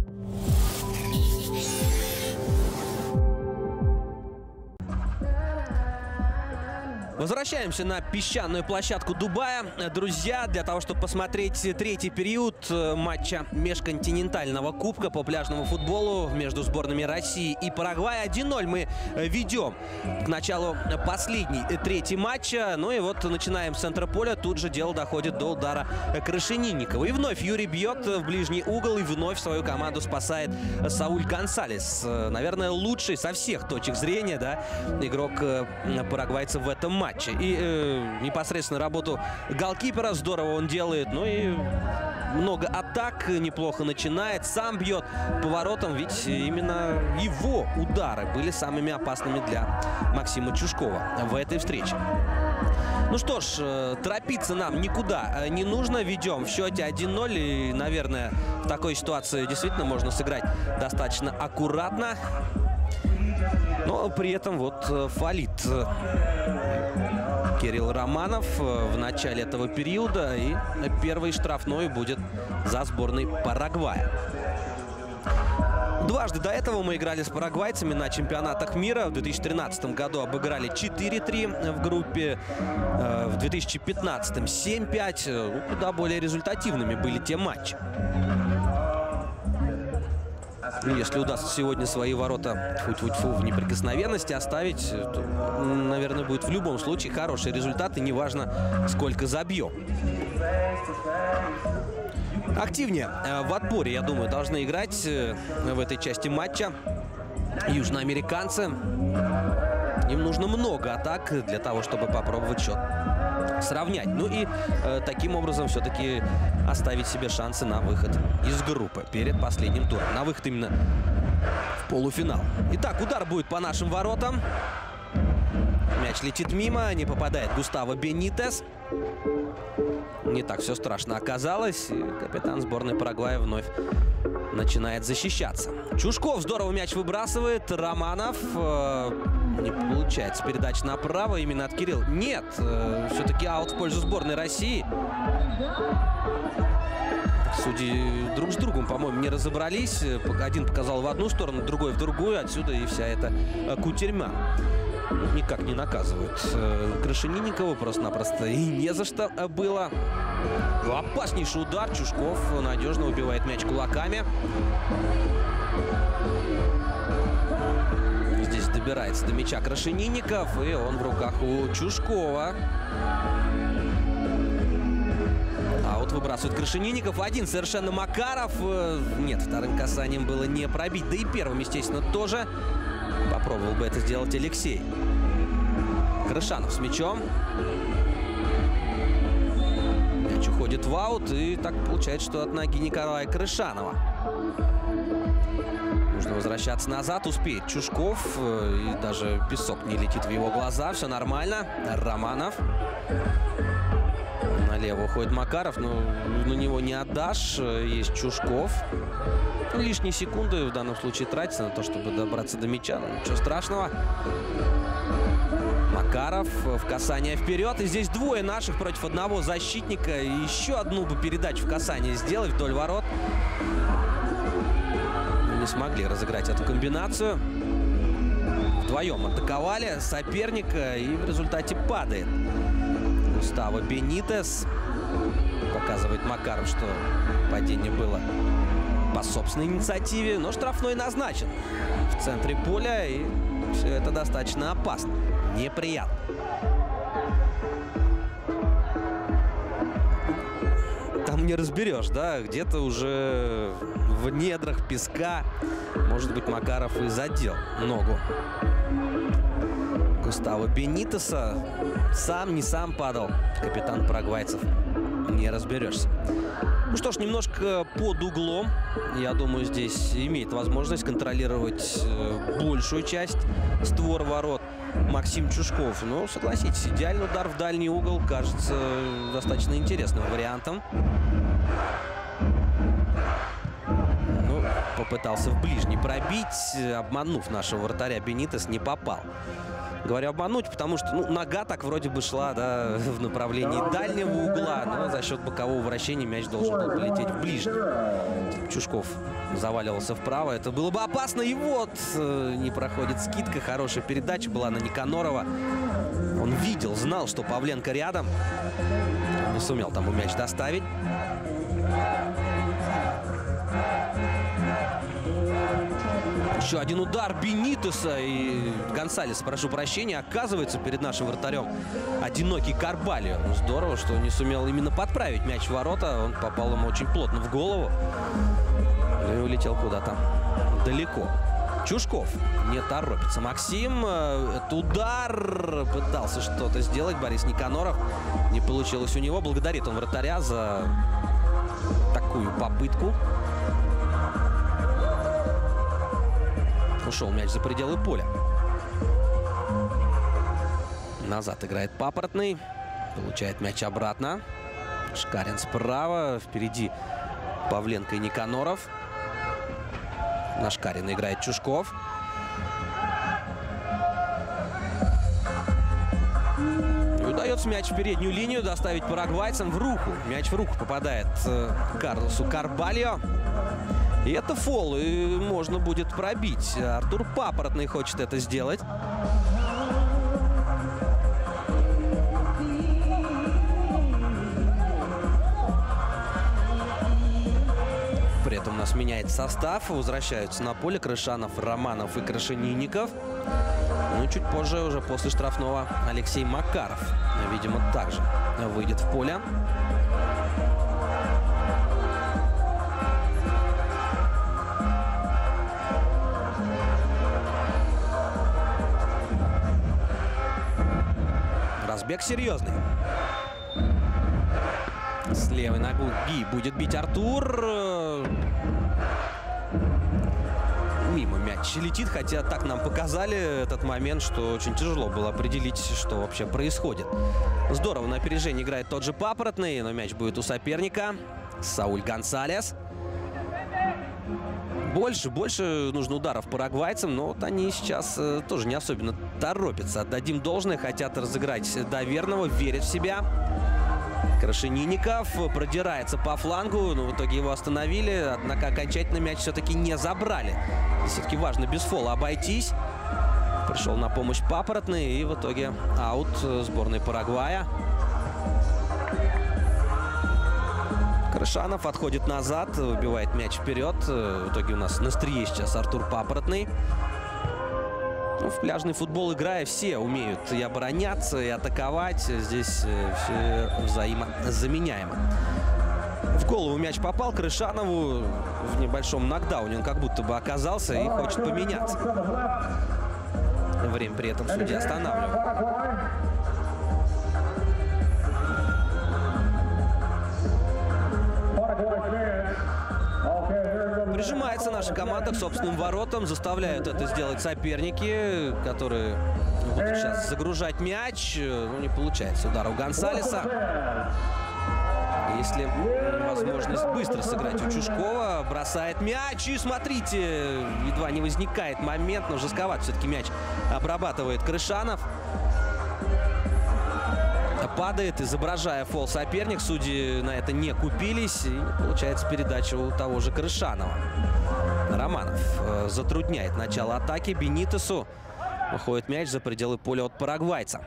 A: Возвращаемся на песчаную площадку Дубая, друзья, для того, чтобы посмотреть третий период матча межконтинентального кубка по пляжному футболу между сборными России и Парагвая. один ноль мы ведем к началу последней трети матча. Ну и вот начинаем с центра поля. Тут же дело доходит до удара Крашенинникова. И вновь Юрий бьет в ближний угол, и вновь свою команду спасает Сауль Гонсалес. Наверное, лучший со всех точек зрения, да, игрок парагвайцев в этом матче. И э, непосредственно работу голкипера здорово он делает. Ну и много атак, неплохо начинает. Сам бьет поворотом, ведь именно его удары были самыми опасными для Максима Чушкова в этой встрече. Ну что ж, э, торопиться нам никуда не нужно. Ведем в счете один ноль. И, наверное, в такой ситуации действительно можно сыграть достаточно аккуратно. Но при этом вот фалит Кирилл Романов в начале этого периода. И первый штрафной будет за сборной Парагвая. Дважды до этого мы играли с парагвайцами на чемпионатах мира. В две тысячи тринадцатом году обыграли четыре три в группе. В две тысячи пятнадцатом семь пять. Ну, куда более результативными были те матчи. Если удастся сегодня свои ворота фу-фу-фу в неприкосновенности оставить, то, наверное, будет в любом случае хороший результат. И неважно, сколько забьем. Активнее в отборе, я думаю, должны играть в этой части матча южноамериканцы. Им нужно много атак для того, чтобы попробовать счет сравнять. Ну и э, таким образом все-таки оставить себе шансы на выход из группы перед последним туром. На выход именно в полуфинал. Итак, удар будет по нашим воротам. Мяч летит мимо, не попадает Густаво Бенитес. Не так все страшно оказалось. И капитан сборной Парагвая вновь начинает защищаться. Чушков здорово мяч выбрасывает. Романов. Э, не получается передача направо именно от Кирилла. Нет, э, все-таки аут в пользу сборной России. Судьи друг с другом, по-моему, не разобрались. Один показал в одну сторону, другой в другую. Отсюда и вся эта кутерьма. Никак не наказывают Крашенинникова, просто-напросто и не за что было. Опаснейший удар. Чушков надежно убивает мяч кулаками. Здесь добирается до мяча Крашенинников, и он в руках у Чушкова. Аут выбрасывает Крашенинников. Один совершенно Макаров. Нет, вторым касанием было не пробить. Да и первым, естественно, тоже. Попробовал бы это сделать Алексей. Крышанов с мячом. Мяч уходит в аут. И так получается, что от ноги Николая Крышанова. Нужно возвращаться назад. Успеет Чушков. И даже песок не летит в его глаза. Все нормально. Романов. Налево уходит Макаров. Но на него не отдашь. Есть Чушков. Лишние секунды в данном случае тратится на то, чтобы добраться до мяча. Но ничего страшного. Макаров в касание вперед. И здесь двое наших против одного защитника. И еще одну бы передачу в касание сделать вдоль ворот. Не смогли разыграть эту комбинацию. Вдвоем атаковали соперника. И в результате падает Густаво Бенитес. Показывает Макаров, что падение было по собственной инициативе, но штрафной назначен в центре поля, и все это достаточно опасно, неприятно. Там не разберешь, да, где-то уже в недрах песка, может быть, Макаров и задел ногу Густаво Бенитеса. Сам, не сам падал капитан парагвайцев, не разберешься. Ну что ж, немножко под углом. Я думаю, здесь имеет возможность контролировать большую часть створ ворот Максим Чушков. Но, согласитесь, идеальный удар в дальний угол кажется достаточно интересным вариантом. Ну, попытался в ближний пробить, обманув нашего вратаря. Бенитес не попал. Говорю обмануть, потому что ну, нога так вроде бы шла, да, в направлении дальнего угла, но за счет бокового вращения мяч должен был полететь в ближний. Чушков заваливался вправо. Это было бы опасно. И вот не проходит скидка. Хорошая передача была на Никанорова. Он видел, знал, что Павленко рядом. Не сумел тому мяч доставить. Еще один удар Бенитеса, и Гонсалес, прошу прощения, оказывается перед нашим вратарем одинокий Карбальо. Здорово, что не сумел именно подправить мяч в ворота. Он попал ему очень плотно в голову и улетел куда-то далеко. Чушков не торопится. Максим, это удар. Пытался что-то сделать Борис Никаноров. Не получилось у него. Благодарит он вратаря за такую попытку. Ушел мяч за пределы поля. Назад играет Папоротный. Получает мяч обратно. Шкарин справа. Впереди Павленко и Никаноров. На Шкарина играет Чушков. И удается мяч в переднюю линию доставить парагвайцам в руку. Мяч в руку попадает Карлосу Карбальо. И это фол, и можно будет пробить. Артур Папоротный хочет это сделать. При этом у нас меняется состав. Возвращаются на поле Крышанов, Романов и Крашенинников. Ну и чуть позже, уже после штрафного, Алексей Макаров, видимо, также выйдет в поле. Разбег серьезный. С левой ноги будет бить Артур. Мимо мяч летит, хотя так нам показали этот момент, что очень тяжело было определить, что вообще происходит. Здорово на опережение играет тот же Папоротный, но мяч будет у соперника. Сауль Гонсалес. Больше, больше нужно ударов парагвайцам, но вот они сейчас э, тоже не особенно торопятся. Отдадим должное, хотят разыграть доверного, верят в себя. Крашенинников продирается по флангу, но в итоге его остановили, однако окончательно мяч все-таки не забрали. Все-таки важно без фола обойтись. Пришел на помощь Папоротный, и в итоге аут сборной Парагвая. Крышанов отходит назад, выбивает мяч вперед. В итоге у нас на острие сейчас Артур Папоротный. Ну, в пляжный футбол играя, все умеют и обороняться, и атаковать. Здесь все взаимозаменяемо. В голову мяч попал Крышанову. В небольшом нокдауне он как будто бы оказался и хочет поменяться. Время при этом судья останавливает. Прижимается наша команда к собственным воротам. Заставляют это сделать соперники, которые будут сейчас загружать мяч. Ну, не получается удар у Гонсалеса. Если возможность быстро сыграть у Чушкова, бросает мяч. И смотрите, едва не возникает момент, но жестковат все-таки мяч обрабатывает Крышанов. Падает, изображая фол соперник. Судьи на это не купились. И получается передача у того же Крышанова. Романов э, затрудняет начало атаки. Бенитесу выходит мяч за пределы поля от парагвайца.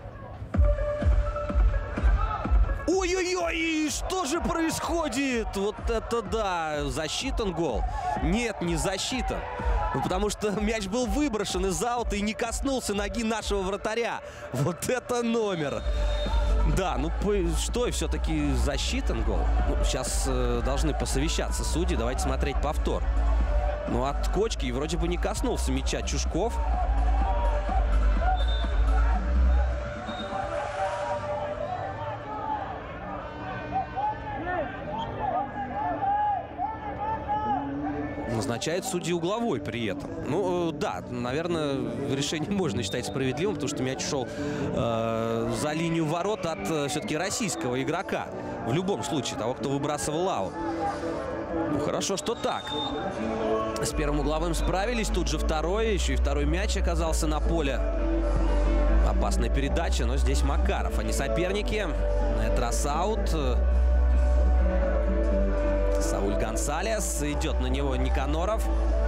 A: Ой-ой-ой, что же происходит? Вот это да, засчитан гол. Нет, не засчитан. Ну, потому что мяч был выброшен из аута и не коснулся ноги нашего вратаря. Вот это номер. Да, ну что, все-таки засчитан гол. Ну, сейчас э, должны посовещаться судьи. Давайте смотреть повтор. Ну, от кочки вроде бы не коснулся мяча Чушков. Назначает судьи угловой при этом. Ну, да, наверное, решение можно считать справедливым, потому что мяч ушел э, за линию ворот от э, все-таки российского игрока. В любом случае, того, кто выбрасывал аут. Ну, хорошо, что так. С первым угловым справились, тут же второй, еще и второй мяч оказался на поле. Опасная передача, но здесь Макаров, а не соперники. На этот раз аут. Сауль Гонсалес, идет на него Никаноров.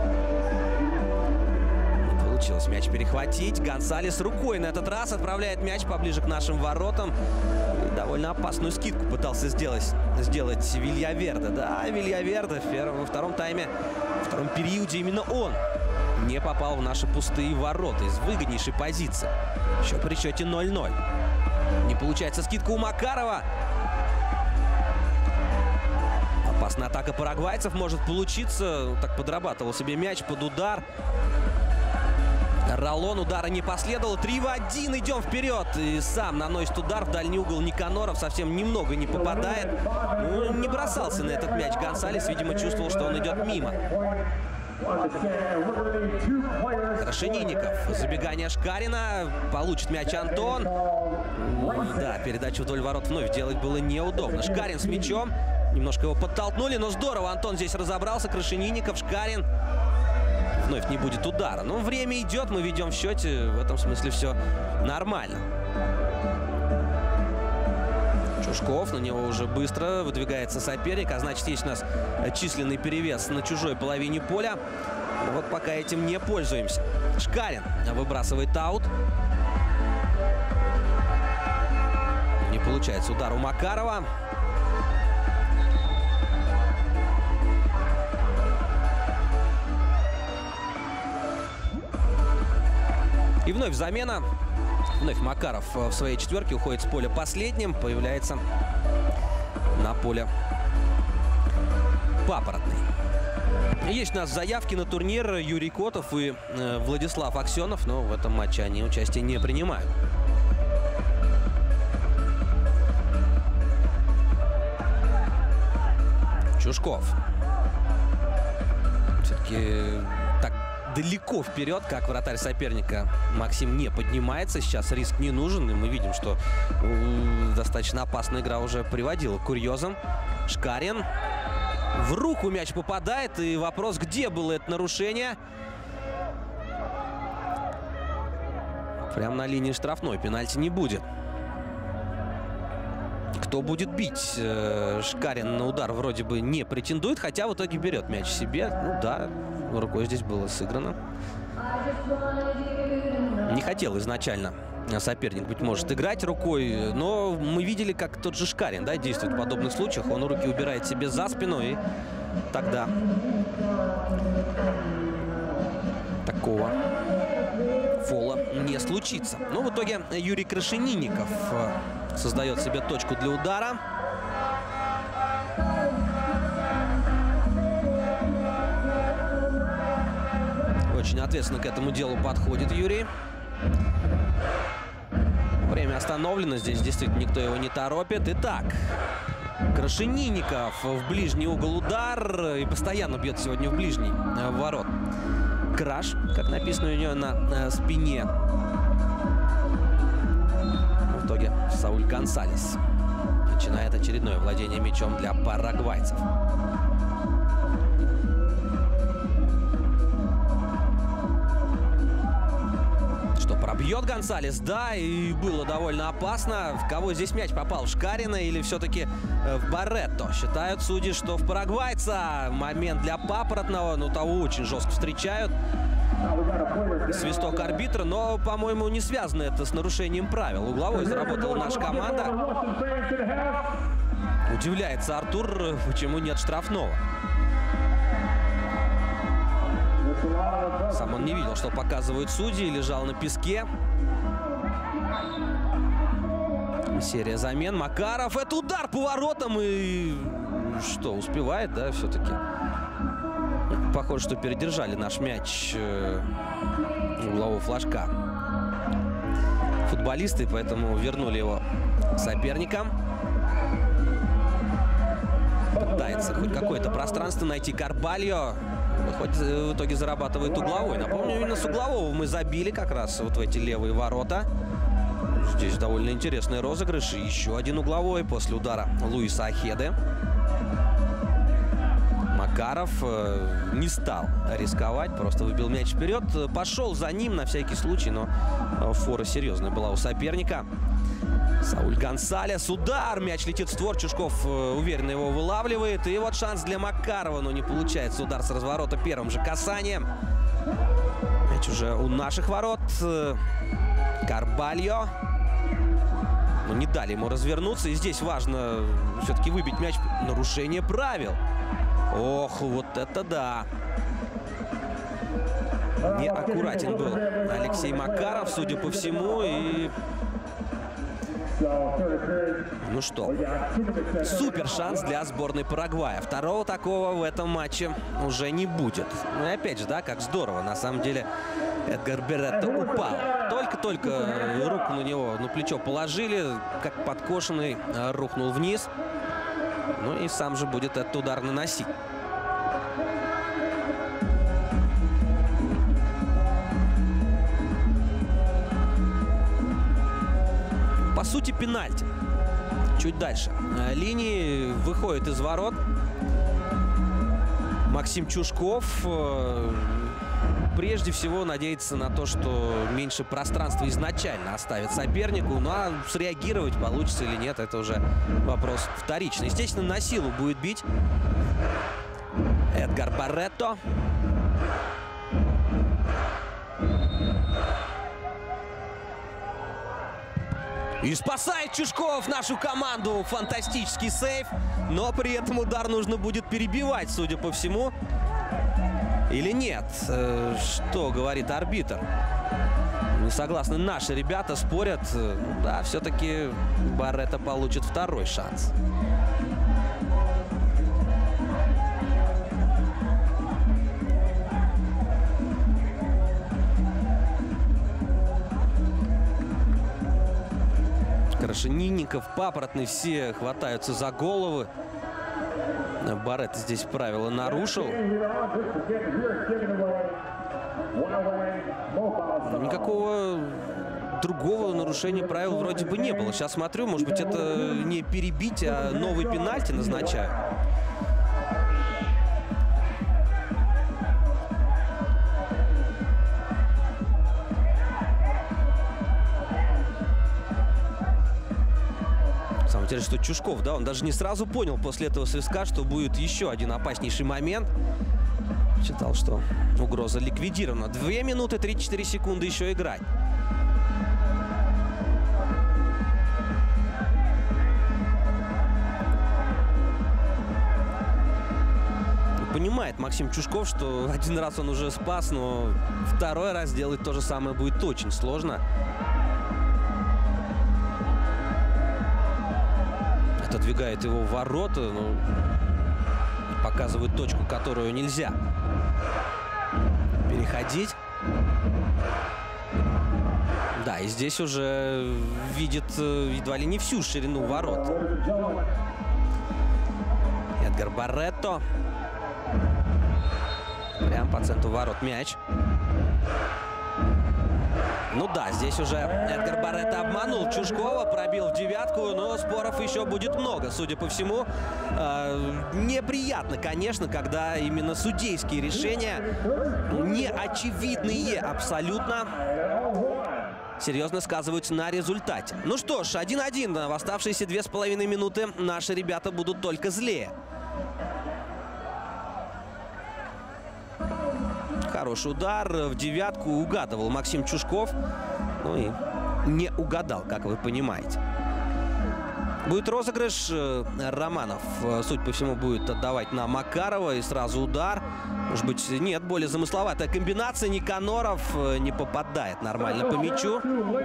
A: Не получилось мяч перехватить. Гонсалес рукой на этот раз отправляет мяч поближе к нашим воротам. И довольно опасную скидку пытался сделать, сделать Вильяверде. Да, Вильяверде в первом, во втором тайме, во втором периоде именно он не попал в наши пустые ворота из выгоднейшей позиции. Еще при счете ноль ноль. Не получается скидка у Макарова. Опасная атака парагвайцев может получиться. Так подрабатывал себе мяч под удар. Роллон, удара не последовало. три в один. Идем вперед. И сам наносит удар в дальний угол Никаноров. Совсем немного не попадает. Ну, не бросался на этот мяч Гонсалес. Видимо, чувствовал, что он идет мимо. Крашенинников. Забегание Шкарина. Получит мяч Антон. Да, передачу вдоль ворот вновь делать было неудобно. Шкарин с мячом. Немножко его подтолкнули, но здорово Антон здесь разобрался. Крашенинников, Шкарин. Вновь не будет удара. Но время идет, мы ведем в счете. В этом смысле все нормально. Чушков, на него уже быстро выдвигается соперник, а значит, есть у нас численный перевес на чужой половине поля. Вот пока этим не пользуемся. Шкарин выбрасывает аут. Не получается удар у Макарова. И вновь замена. Вновь Макаров в своей четверке уходит с поля последним. Появляется на поле Папоротный. Есть у нас заявки на турнир. Юрий Котов и э, Владислав Аксенов. Но в этом матче они участие не принимают. Чушков. Все-таки так далеко вперед, как вратарь соперника, Максим не поднимается. Сейчас риск не нужен. И мы видим, что достаточно опасная игра уже приводила к курьезам. Шкарин. В руку мяч попадает. И вопрос, где было это нарушение? Прямо на линии штрафной. Пенальти не будет. Кто будет бить? Шкарин на удар вроде бы не претендует, хотя в итоге берет мяч себе. Ну да, рукой здесь было сыграно. Не хотел изначально соперник, быть может, играть рукой, но мы видели, как тот же Шкарин, да, действует в подобных случаях. Он руки убирает себе за спину, и тогда такого фола не случится. Но в итоге Юрий Крашенинников создает себе точку для удара. Очень ответственно к этому делу подходит Юрий. Время остановлено. Здесь действительно никто его не торопит. Итак, Крашенинников в ближний угол удар. И постоянно бьет сегодня в ближний ворот. Краш, как написано у нее на спине. В итоге Сауль Гонсалес начинает очередное владение мячом для парагвайцев. Что, пробьет Гонсалес? Да, и было довольно опасно. В кого здесь мяч попал? В Шкарина или все-таки в Барретто? Считают судьи, что в парагвайца. Момент для Папоротного. Ну, того очень жестко встречают. Свисток арбитра, но, по-моему, не связано это с нарушением правил. Угловой заработала наша команда. Удивляется Артур, почему нет штрафного. Сам он не видел, что показывают судьи, лежал на песке. Серия замен. Макаров. Это удар по воротам. И что, успевает, да, все-таки? Похоже, что передержали наш мяч э, углового флажка футболисты, поэтому вернули его соперникам. Пытается хоть какое-то пространство найти Карбальо. Хоть в итоге зарабатывает угловой. Напомню, именно с углового мы забили как раз вот в эти левые ворота. Здесь довольно интересный розыгрыш. И еще один угловой после удара Луиса Ахеды. Макаров э, не стал рисковать, просто выбил мяч вперед. Пошел за ним на всякий случай, но э, фора серьезная была у соперника. Сауль Гонсалес. Удар. Мяч летит в створ. Чушков э, уверенно его вылавливает. И вот шанс для Макарова, но не получается. Удар с разворота первым же касанием. Мяч уже у наших ворот. Карбальо. Но не дали ему развернуться. И здесь важно все-таки выбить мяч. Нарушение правил. Ох, вот это да. Неаккуратен был Алексей Макаров, судя по всему. И... ну что, супер шанс для сборной Парагвая. Второго такого в этом матче уже не будет. Ну и опять же, да, как здорово. На самом деле Эдгар Барретто упал. Только-только руку на него, на плечо положили, как подкошенный, рухнул вниз. Ну и сам же будет этот удар наносить. По сути, пенальти. Чуть дальше. Линии выходит из ворот. Максим Чушков. прежде всего надеяться на то, что меньше пространства изначально оставит сопернику. Ну а среагировать получится или нет, это уже вопрос вторичный. Естественно, на силу будет бить Эдгар Барретто. И спасает Чушков нашу команду. Фантастический сейв. Но при этом удар нужно будет перебивать, судя по всему. Или нет? Что говорит арбитр? Не согласны наши ребята, спорят. Да, все-таки Барретто получит второй шанс. Крашенинников, Папоротный, все хватаются за головы. Барретто здесь правила нарушил. Никакого другого нарушения правил вроде бы не было. Сейчас смотрю, может быть, это не перебить, а новый пенальти назначают. Интересно, что Чушков, да, он даже не сразу понял после этого свистка, что будет еще один опаснейший момент. Считал, что угроза ликвидирована. две минуты тридцать четыре секунды еще играть. Понимает Максим Чушков, что один раз он уже спас, но второй раз делать то же самое будет очень сложно. Отодвигает его в ворота, ну, показывает точку, которую нельзя переходить. Да, и здесь уже видит едва ли не всю ширину ворот. Эдгар Барретто. Прям по центру ворот мяч. Ну да, здесь уже Эдгар Барретто обманул Чушкова, пробил в девятку, но споров еще будет много, судя по всему. Э, неприятно, конечно, когда именно судейские решения, неочевидные абсолютно, серьезно сказываются на результате. Ну что ж, один-один. В оставшиеся две с половиной минуты наши ребята будут только злее. Хороший удар в девятку угадывал Максим Чушков. Ну и не угадал, как вы понимаете. Будет розыгрыш. Романов, судя по всему, будет отдавать на Макарова. И сразу удар. Может быть, нет, более замысловатая комбинация. Никаноров не попадает нормально по мячу.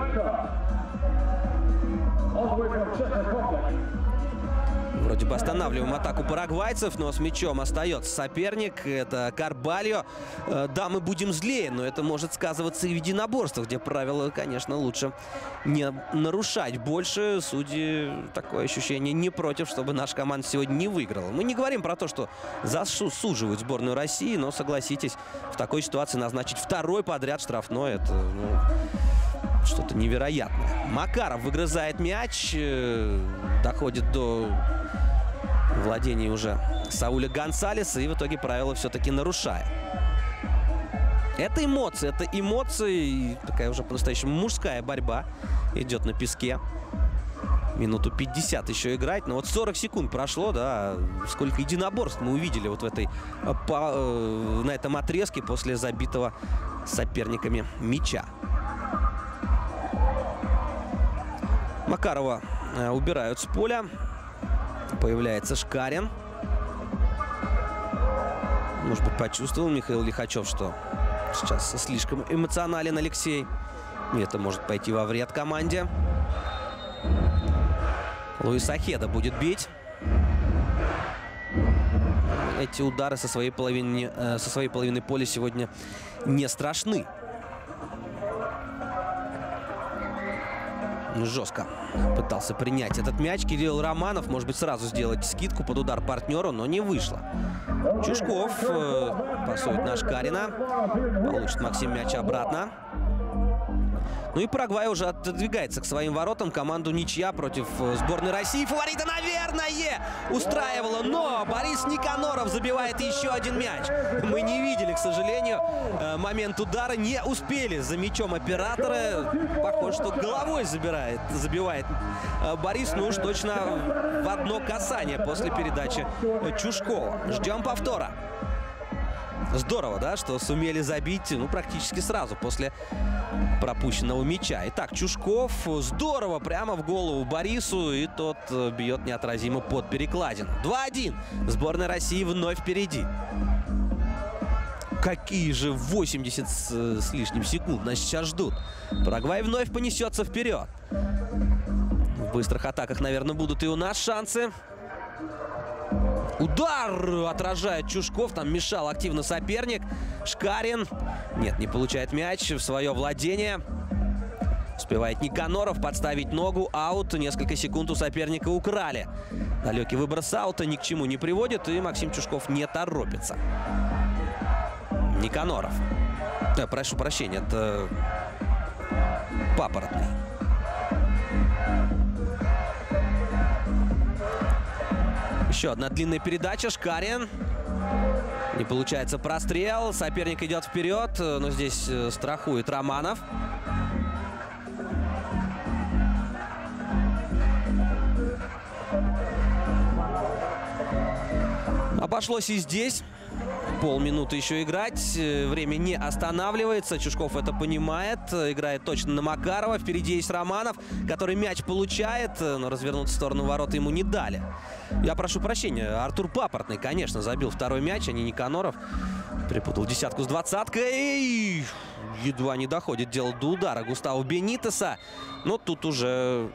A: Вроде бы останавливаем атаку парагвайцев, но с мячом остается соперник. Это Карбальо. Да, мы будем злее, но это может сказываться и в единоборствах, где правила, конечно, лучше не нарушать. Больше судьи, такое ощущение, не против, чтобы наша команда сегодня не выиграла. Мы не говорим про то, что засуживают сборную России, но, согласитесь, в такой ситуации назначить второй подряд штрафной — это, ну, что-то невероятное. Макаров выгрызает мяч, доходит до владения уже Сауля Гонсалеса и в итоге правила все-таки нарушает. Это эмоции, это эмоции, такая уже по-настоящему мужская борьба идет на песке. Минуту пятьдесят еще играть, но вот сорок секунд прошло, да, сколько единоборств мы увидели вот в этой, по, на этом отрезке после забитого соперниками мяча. Макарова убирают с поля. Появляется Шкарин. Может быть, почувствовал Михаил Лихачев, что сейчас слишком эмоционален Алексей. И это может пойти во вред команде. Луис Ахеда будет бить. Эти удары со своей половины, со своей половины поля сегодня не страшны. Жестко пытался принять этот мяч Кирилл Романов. Может быть, сразу сделать скидку под удар партнеру, но не вышло. Чушков э, пасует на Шкарина. Получит Максим мяч обратно. Ну и Парагвай уже отодвигается к своим воротам. Команду ничья против сборной России. Фаворита, наверное, устраивала. Но Борис Никаноров забивает еще один мяч. Мы не видели, к сожалению, момент удара. Не успели за мячом операторы. Похоже, что головой забирает, забивает Борис. Ну уж точно в одно касание после передачи Чушкова. Ждем повтора. Здорово, да, что сумели забить, ну, практически сразу после пропущенного мяча. Итак, Чушков здорово прямо в голову Борису, и тот бьет неотразимо под перекладину. два один. Сборная России вновь впереди. Какие же восемьдесят с, с лишним секунд нас сейчас ждут. Парагвай вновь понесется вперед. В быстрых атаках, наверное, будут и у нас шансы. Удар отражает Чушков. Там мешал активно соперник. Шкарин. Нет, не получает мяч в свое владение. Успевает Никаноров подставить ногу. Аут. Несколько секунд у соперника украли. Далекий выброс аута ни к чему не приводит. И Максим Чушков не торопится. Никаноров. Да, прошу прощения, это Папоротный. Еще одна длинная передача. Шкарин. Не получается прострел. Соперник идет вперед, но здесь страхует Романов. Обошлось и здесь. Полминуты еще играть. Время не останавливается. Чушков это понимает. Играет точно на Макарова. Впереди есть Романов, который мяч получает, но развернуться в сторону ворот ему не дали. Я прошу прощения. Артур Папоротный, конечно, забил второй мяч, а не Никаноров. Перепутал десятку с двадцаткой. И едва не доходит дело до удара Густаво Бенитеса. Но тут уже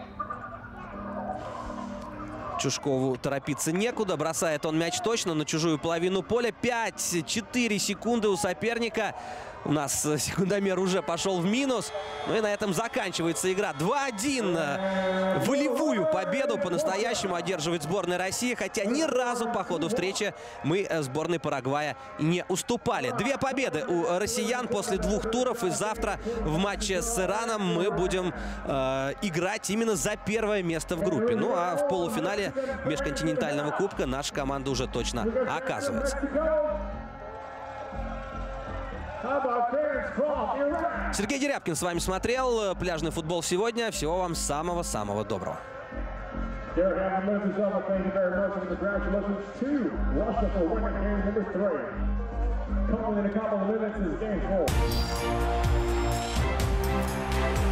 A: Чушкову торопиться некуда. Бросает он мяч точно на чужую половину поля. пять-четыре секунды у соперника. У нас секундомер уже пошел в минус. Ну и на этом заканчивается игра. два один. Волевую победу по-настоящему одерживает сборная России. Хотя ни разу по ходу встречи мы сборной Парагвая не уступали. Две победы у россиян после двух туров. И завтра в матче с Ираном мы будем э, играть именно за первое место в группе. Ну а в полуфинале межконтинентального кубка наша команда уже точно оказывается. Сергей Дерябкин с вами смотрел «Пляжный футбол» сегодня. Всего вам самого-самого доброго.
I: Coming in a couple of minutes is game four.